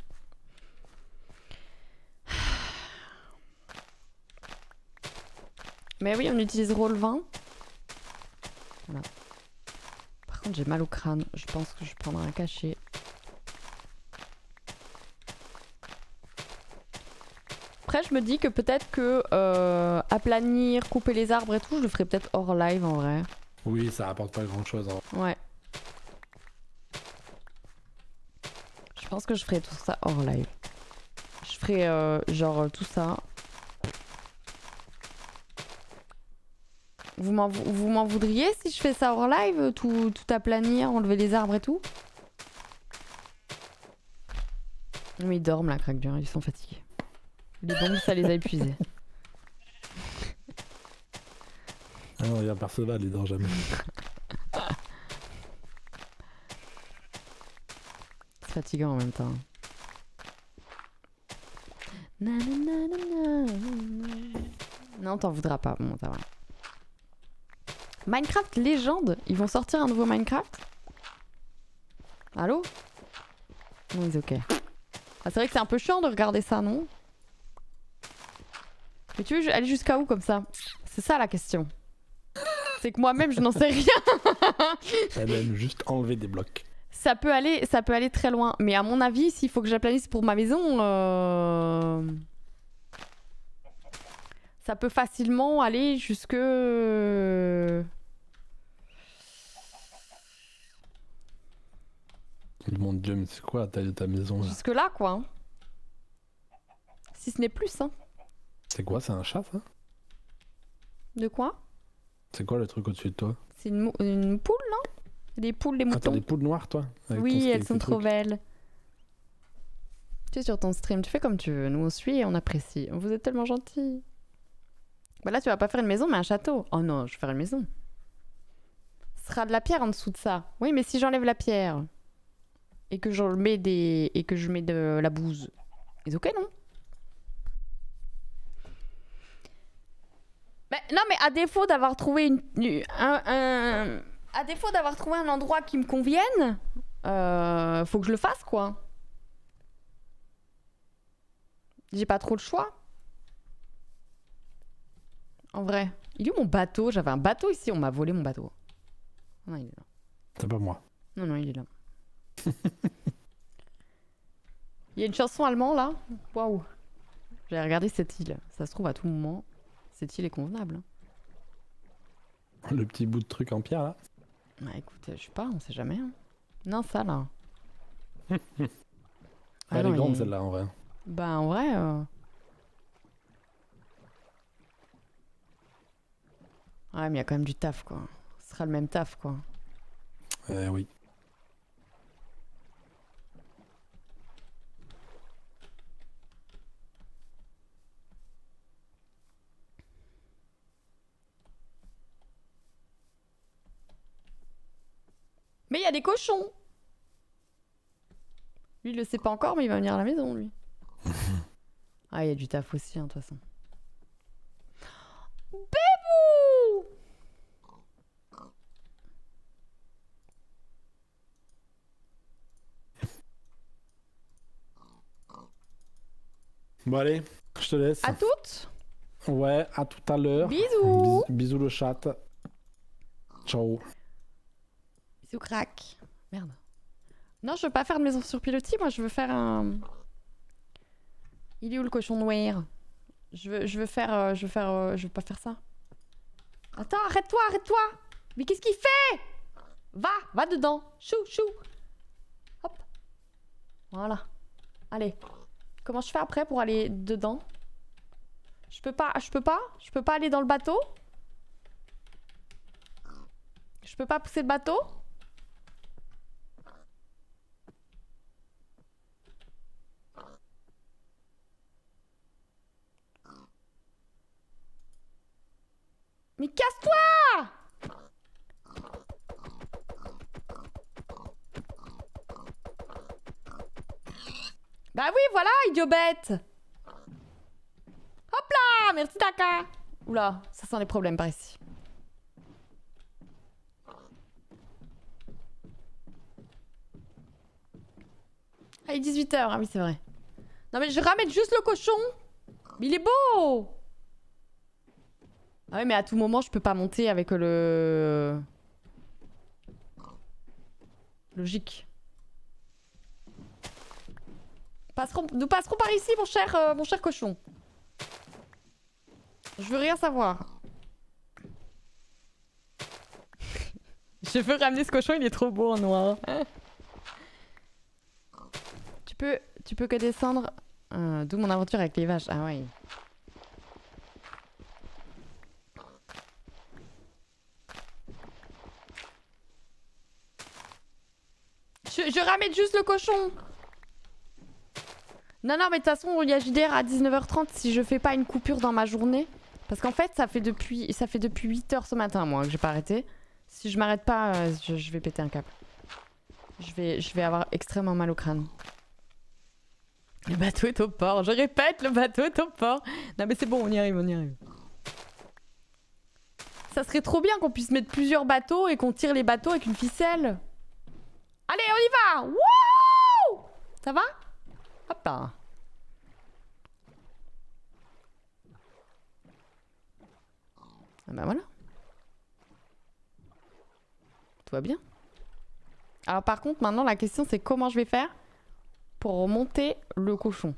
Mais oui, on utilise Roll20. Voilà. Par contre, j'ai mal au crâne. Je pense que je prendrai un cachet. Après, je me dis que peut-être que aplanir, couper les arbres et tout, je le ferai peut-être hors live en vrai. Oui, ça rapporte pas grand-chose. Hein. Ouais. Je pense que je ferai tout ça hors live. Je ferai genre tout ça. Vous m'en voudriez si je fais ça hors live, tout aplanir, enlever les arbres et tout? Mais ils dorment là, craque dur, ils sont fatigués. Les bombes, ça les a épuisés. Ah non, regarde, Perceval, il dort jamais. C'est fatigant en même temps. Non, t'en voudras pas. Bon, ça va. Minecraft Légende, ils vont sortir un nouveau Minecraft? Allô? Oui, ok. Ah, c'est vrai que c'est un peu chiant de regarder ça, non? Mais tu veux aller jusqu'à où comme ça? C'est ça la question. C'est que moi-même je n'en sais rien. Elle aime juste enlever des blocs. Ça peut aller très loin. Mais à mon avis, s'il faut que j'aplanisse pour ma maison, ça peut facilement aller jusque... Mon dieu, mais c'est quoi la taille de ta maison là? Jusque là, quoi. Hein. Si ce n'est plus, hein. C'est quoi, c'est un chat ça? De quoi? C'est quoi le truc au-dessus de toi? C'est une poule, non? Des poules, des Ah, t'as moutons. des poules noires toi? Avec Oui, ton elles sont tes trop trucs. belles. Tu es sur ton stream, tu fais comme tu veux. Nous, on suit et on apprécie. Vous êtes tellement gentils. Bah là, tu vas pas faire une maison, mais un château. Oh non, je vais faire une maison. Ce sera de la pierre en dessous de ça. Oui, mais si j'enlève la pierre et que je mets de la bouse, c'est ok, non? Non, mais à défaut d'avoir trouvé à défaut d'avoir trouvé un endroit qui me convienne, faut que je le fasse, quoi. J'ai pas trop le choix. En vrai. Il est où mon bateau? J'avais un bateau ici, on m'a volé mon bateau. Non, il est là. C'est pas moi. Non, non, il est là. Il y a une chanson allemande là. Waouh. J'ai regardé cette île. Ça se trouve à tout moment. Cette île est convenable. Hein. Le petit bout de truc en pierre là. Bah écoute, je sais pas, on sait jamais. Hein. Non, ça là. Elle non, est grande il- celle-là en vrai. Bah en vrai. Ouais, mais il y a quand même du taf quoi. Ce sera le même taf quoi. Oui. Mais il y a des cochons. Lui, il le sait pas encore, mais il va venir à la maison, lui. Ah, il y a du taf aussi, hein, de toute façon. Bébou! Bon allez, je te laisse. À toutes. Ouais, à tout à l'heure. Bisous. Bisous le chat. Ciao. Bisous crack. Merde. Non, je veux pas faire de maison sur pilotis, moi je veux faire un... Il est où le cochon noir? Je veux pas faire ça. Attends, arrête-toi, arrête-toi. Mais qu'est-ce qu'il fait? Va dedans. Chou, chou. Hop. Voilà. Allez. Comment je fais après pour aller dedans? Je peux pas aller dans le bateau? Je peux pas pousser le bateau? Mais casse-toi! Bah oui, voilà, idiot bête! Hop là! Merci Taka! Oula, ça sent les problèmes par ici. Ah, il est 18 h, ah oui, c'est vrai. Non mais je ramène juste le cochon! Mais il est beau! Ah oui, mais à tout moment, je peux pas monter avec le... Logique. Nous passerons par ici, mon cher cochon. Je veux rien savoir. Je veux ramener ce cochon, il est trop beau en noir. Tu peux que descendre. D'où mon aventure avec les vaches. Ah ouais. Je ramène juste le cochon. Non, mais de toute façon, il y a JDR à 19 h 30 si je fais pas une coupure dans ma journée. Parce qu'en fait, ça fait depuis 8 h ce matin, moi, que j'ai pas arrêté. Si je m'arrête pas, je vais péter un câble. Je vais avoir extrêmement mal au crâne. Le bateau est au port. Je répète, le bateau est au port. Non, mais c'est bon, on y arrive, on y arrive. Ça serait trop bien qu'on puisse mettre plusieurs bateaux et qu'on tire les bateaux avec une ficelle. Allez, on y va! Wouh! Ça va? Hop là. Ah bah voilà. Tout va bien. Alors par contre, maintenant la question c'est comment je vais faire pour remonter le cochon.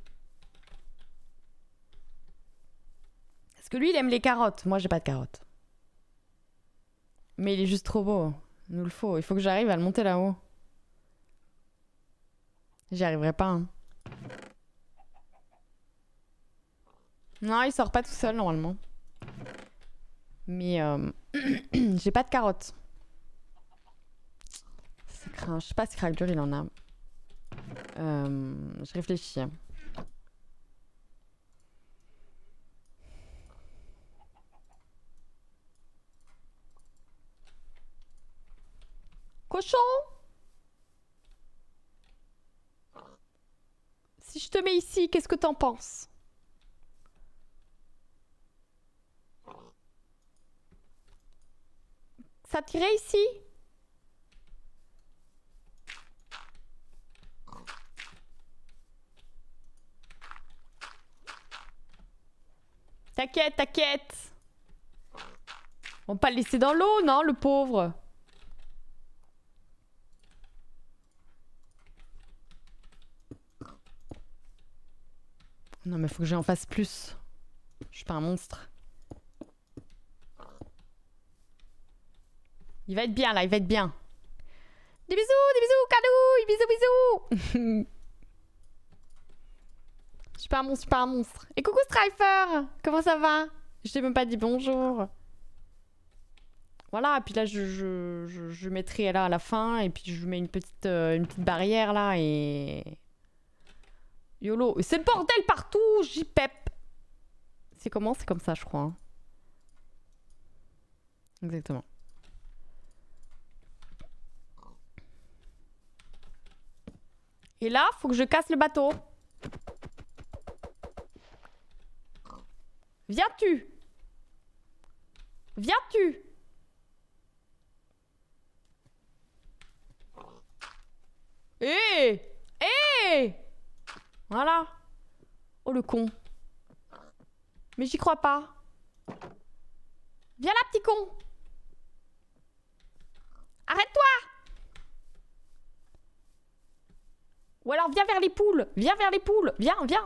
Parce que lui il aime les carottes. Moi j'ai pas de carottes. Mais il est juste trop beau. Il nous le faut. Il faut que j'arrive à le monter là-haut. J'y arriverai pas. Hein. Non, il sort pas tout seul normalement. Mais j'ai pas de carottes. Ça craint. Je sais pas si Crackdur il en a. Je réfléchis. Cochon! Si je te mets ici, qu'est-ce que t'en penses? Ça t'irait ici? T'inquiète, t'inquiète. On va pas le laisser dans l'eau, non, le pauvre. Non, mais faut que j'en fasse plus. Je suis pas un monstre. Il va être bien, là, il va être bien. Des bisous, canouilles, bisous. Je suis pas un monstre, je suis pas un monstre. Et coucou Strifer, comment ça va? Je t'ai même pas dit bonjour. Voilà, et puis là, je mettrai là à la fin, et puis je mets une petite barrière là, et... YOLO. C'est le bordel partout, j'y pep. C'est comment? C'est comme ça, je crois. Hein. Exactement. Et là, faut que je casse le bateau. Viens-tu? Viens-tu? Hé! Hé! Voilà. Oh le con. Mais j'y crois pas. Viens là, petit con. Arrête-toi. Ou alors viens vers les poules. Viens vers les poules. Viens, viens.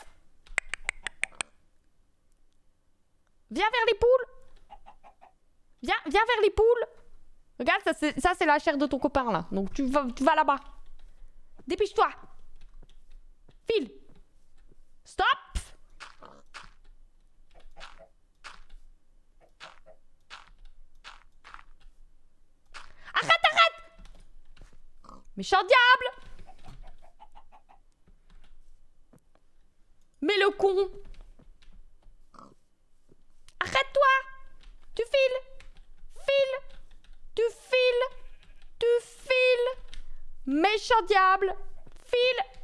Viens vers les poules. Viens vers les poules. Regarde, ça c'est la chair de ton copain là. Donc tu vas là-bas. Dépêche-toi. File. Stop. Arrête, arrête. Méchant diable. Mais le con. Arrête-toi. Tu files. File. Tu files. Tu files. Méchant diable. File.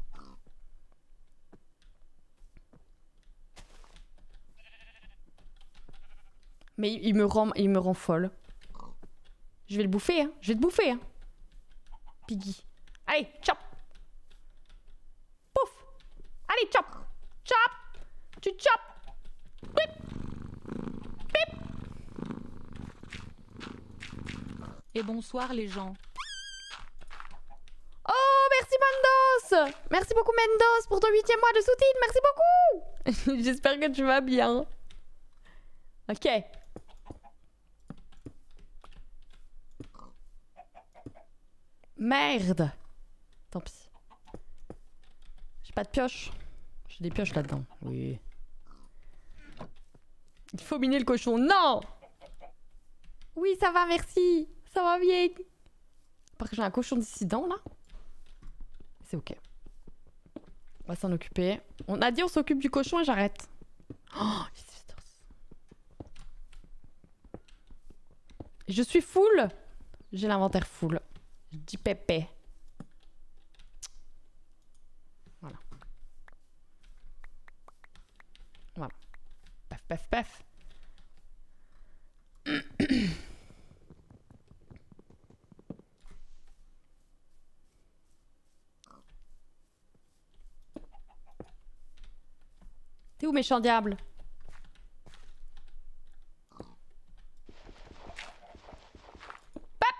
Mais il me rend folle. Je vais le bouffer, hein. Je vais te bouffer, hein. Piggy. Allez, chop. Pouf. Allez, chop. Chop. Tu chop. Pip. Pip. Et bonsoir les gens. Oh, merci Mendos. Merci beaucoup Mendos pour ton 8e mois de soutien. Merci beaucoup. J'espère que tu vas bien. Ok. Merde. Tant pis. J'ai pas de pioche. J'ai des pioches là-dedans. Oui. Il faut miner le cochon. Non. Oui, ça va, merci. Ça va bien. Parce que j'ai un cochon dissident là. C'est ok. On va s'en occuper. On a dit on s'occupe du cochon et j'arrête. Oh, je suis full. J'ai l'inventaire full. Je dis pépé. Voilà. Voilà. Paf, paf, paf. T'es où, méchant diable? Pap!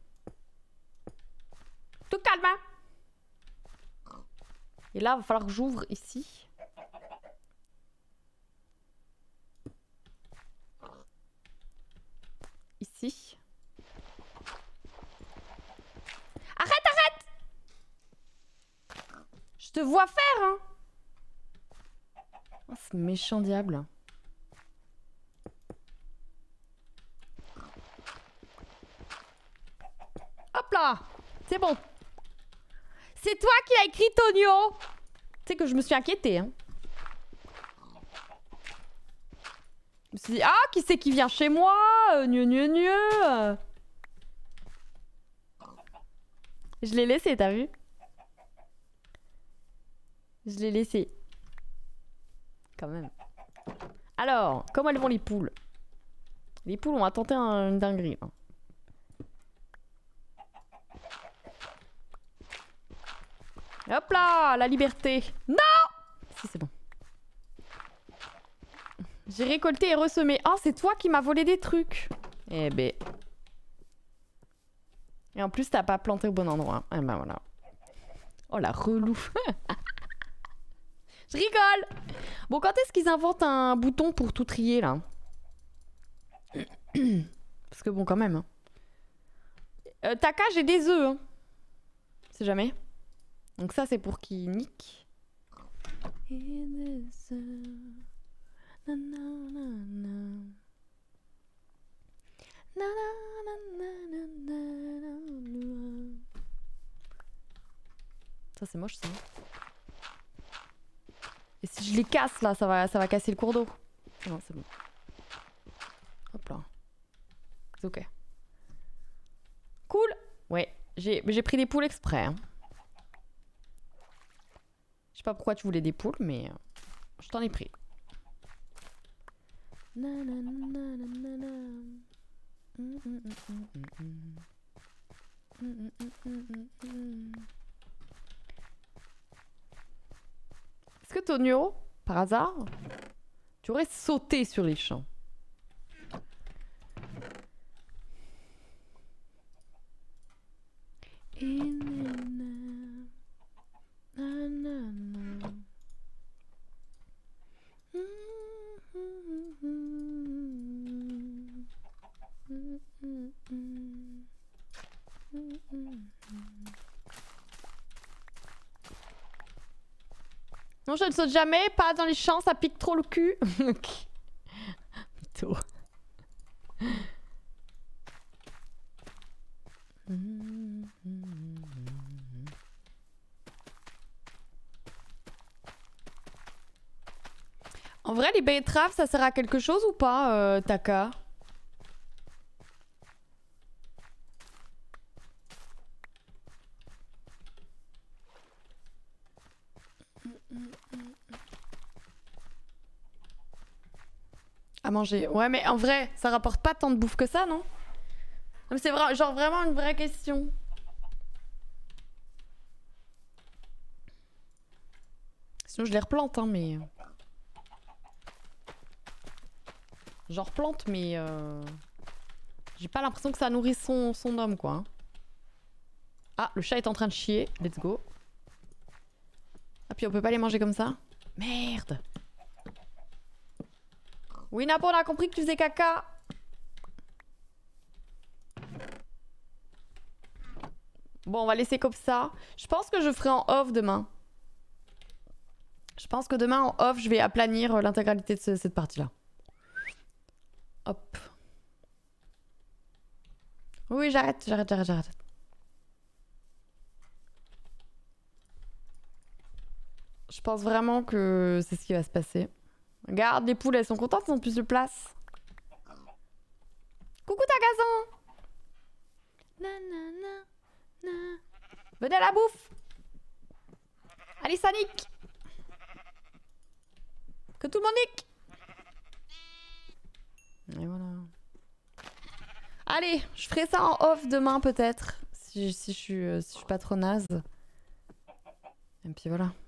Tout calme, hein? Et là, il va falloir que j'ouvre ici. Ici. Arrête, arrête! Je te vois faire, hein? Oh, ce méchant diable. Hop là! C'est bon. C'est toi qui as écrit Tonio! Tu sais que je me suis inquiétée, hein. Je me suis dit, ah, qui c'est qui vient chez moi? Gneu, gneu, gneu. Je l'ai laissé, t'as vu? Je l'ai laissé. Quand même. Alors, comment elles vont les poules? Les poules, on va tenter une dinguerie. Hein. Hop là, la liberté. Non! Si, c'est bon. J'ai récolté et ressemé. Oh, c'est toi qui m'as volé des trucs. Eh ben. Et en plus, t'as pas planté au bon endroit. Eh ben voilà. Oh la relou. Je rigole. Bon, quand est-ce qu'ils inventent un bouton pour tout trier, là? Parce que bon, quand même. Hein. Taka, j'ai des œufs. Hein. C'est jamais. Donc ça, c'est pour qu'ils niquent. Ça, c'est moche, ça. Et si je les casse, là, ça va casser le cours d'eau. Non, c'est bon. Hop là. C'est ok. Cool. Ouais, j'ai pris des poules exprès. Hein. Je sais pas pourquoi tu voulais des poules, mais je t'en ai pris. Est-ce que Tonio, par hasard, tu aurais sauté sur les champs? Non, je ne saute jamais, pas dans les champs, ça pique trop le cul. Mytho. En vrai, les betteraves, ça sert à quelque chose ou pas, Taka? À manger. Ouais, mais en vrai, ça rapporte pas tant de bouffe que ça, non? Non, mais c'est genre vraiment une vraie question. Sinon, je les replante, hein, mais... J'en replante, mais... J'ai pas l'impression que ça nourrit son homme, quoi. Hein. Ah, le chat est en train de chier. Let's go. Ah, puis on peut pas les manger comme ça? Merde! Oui, Napo, on a compris que tu faisais caca. Bon, on va laisser comme ça. Je pense que je ferai en off demain. Je pense que demain, en off, je vais aplanir l'intégralité de cette partie-là. Hop. Oui, j'arrête. Je pense vraiment que c'est ce qui va se passer. Regarde, les poules, elles sont contentes, elles ont plus de place. Coucou ta gazon. Venez à la bouffe. Allez, ça nique. Que tout le monde nique. Et voilà. Allez, je ferai ça en off demain peut-être. Si je suis pas trop naze. Et puis voilà.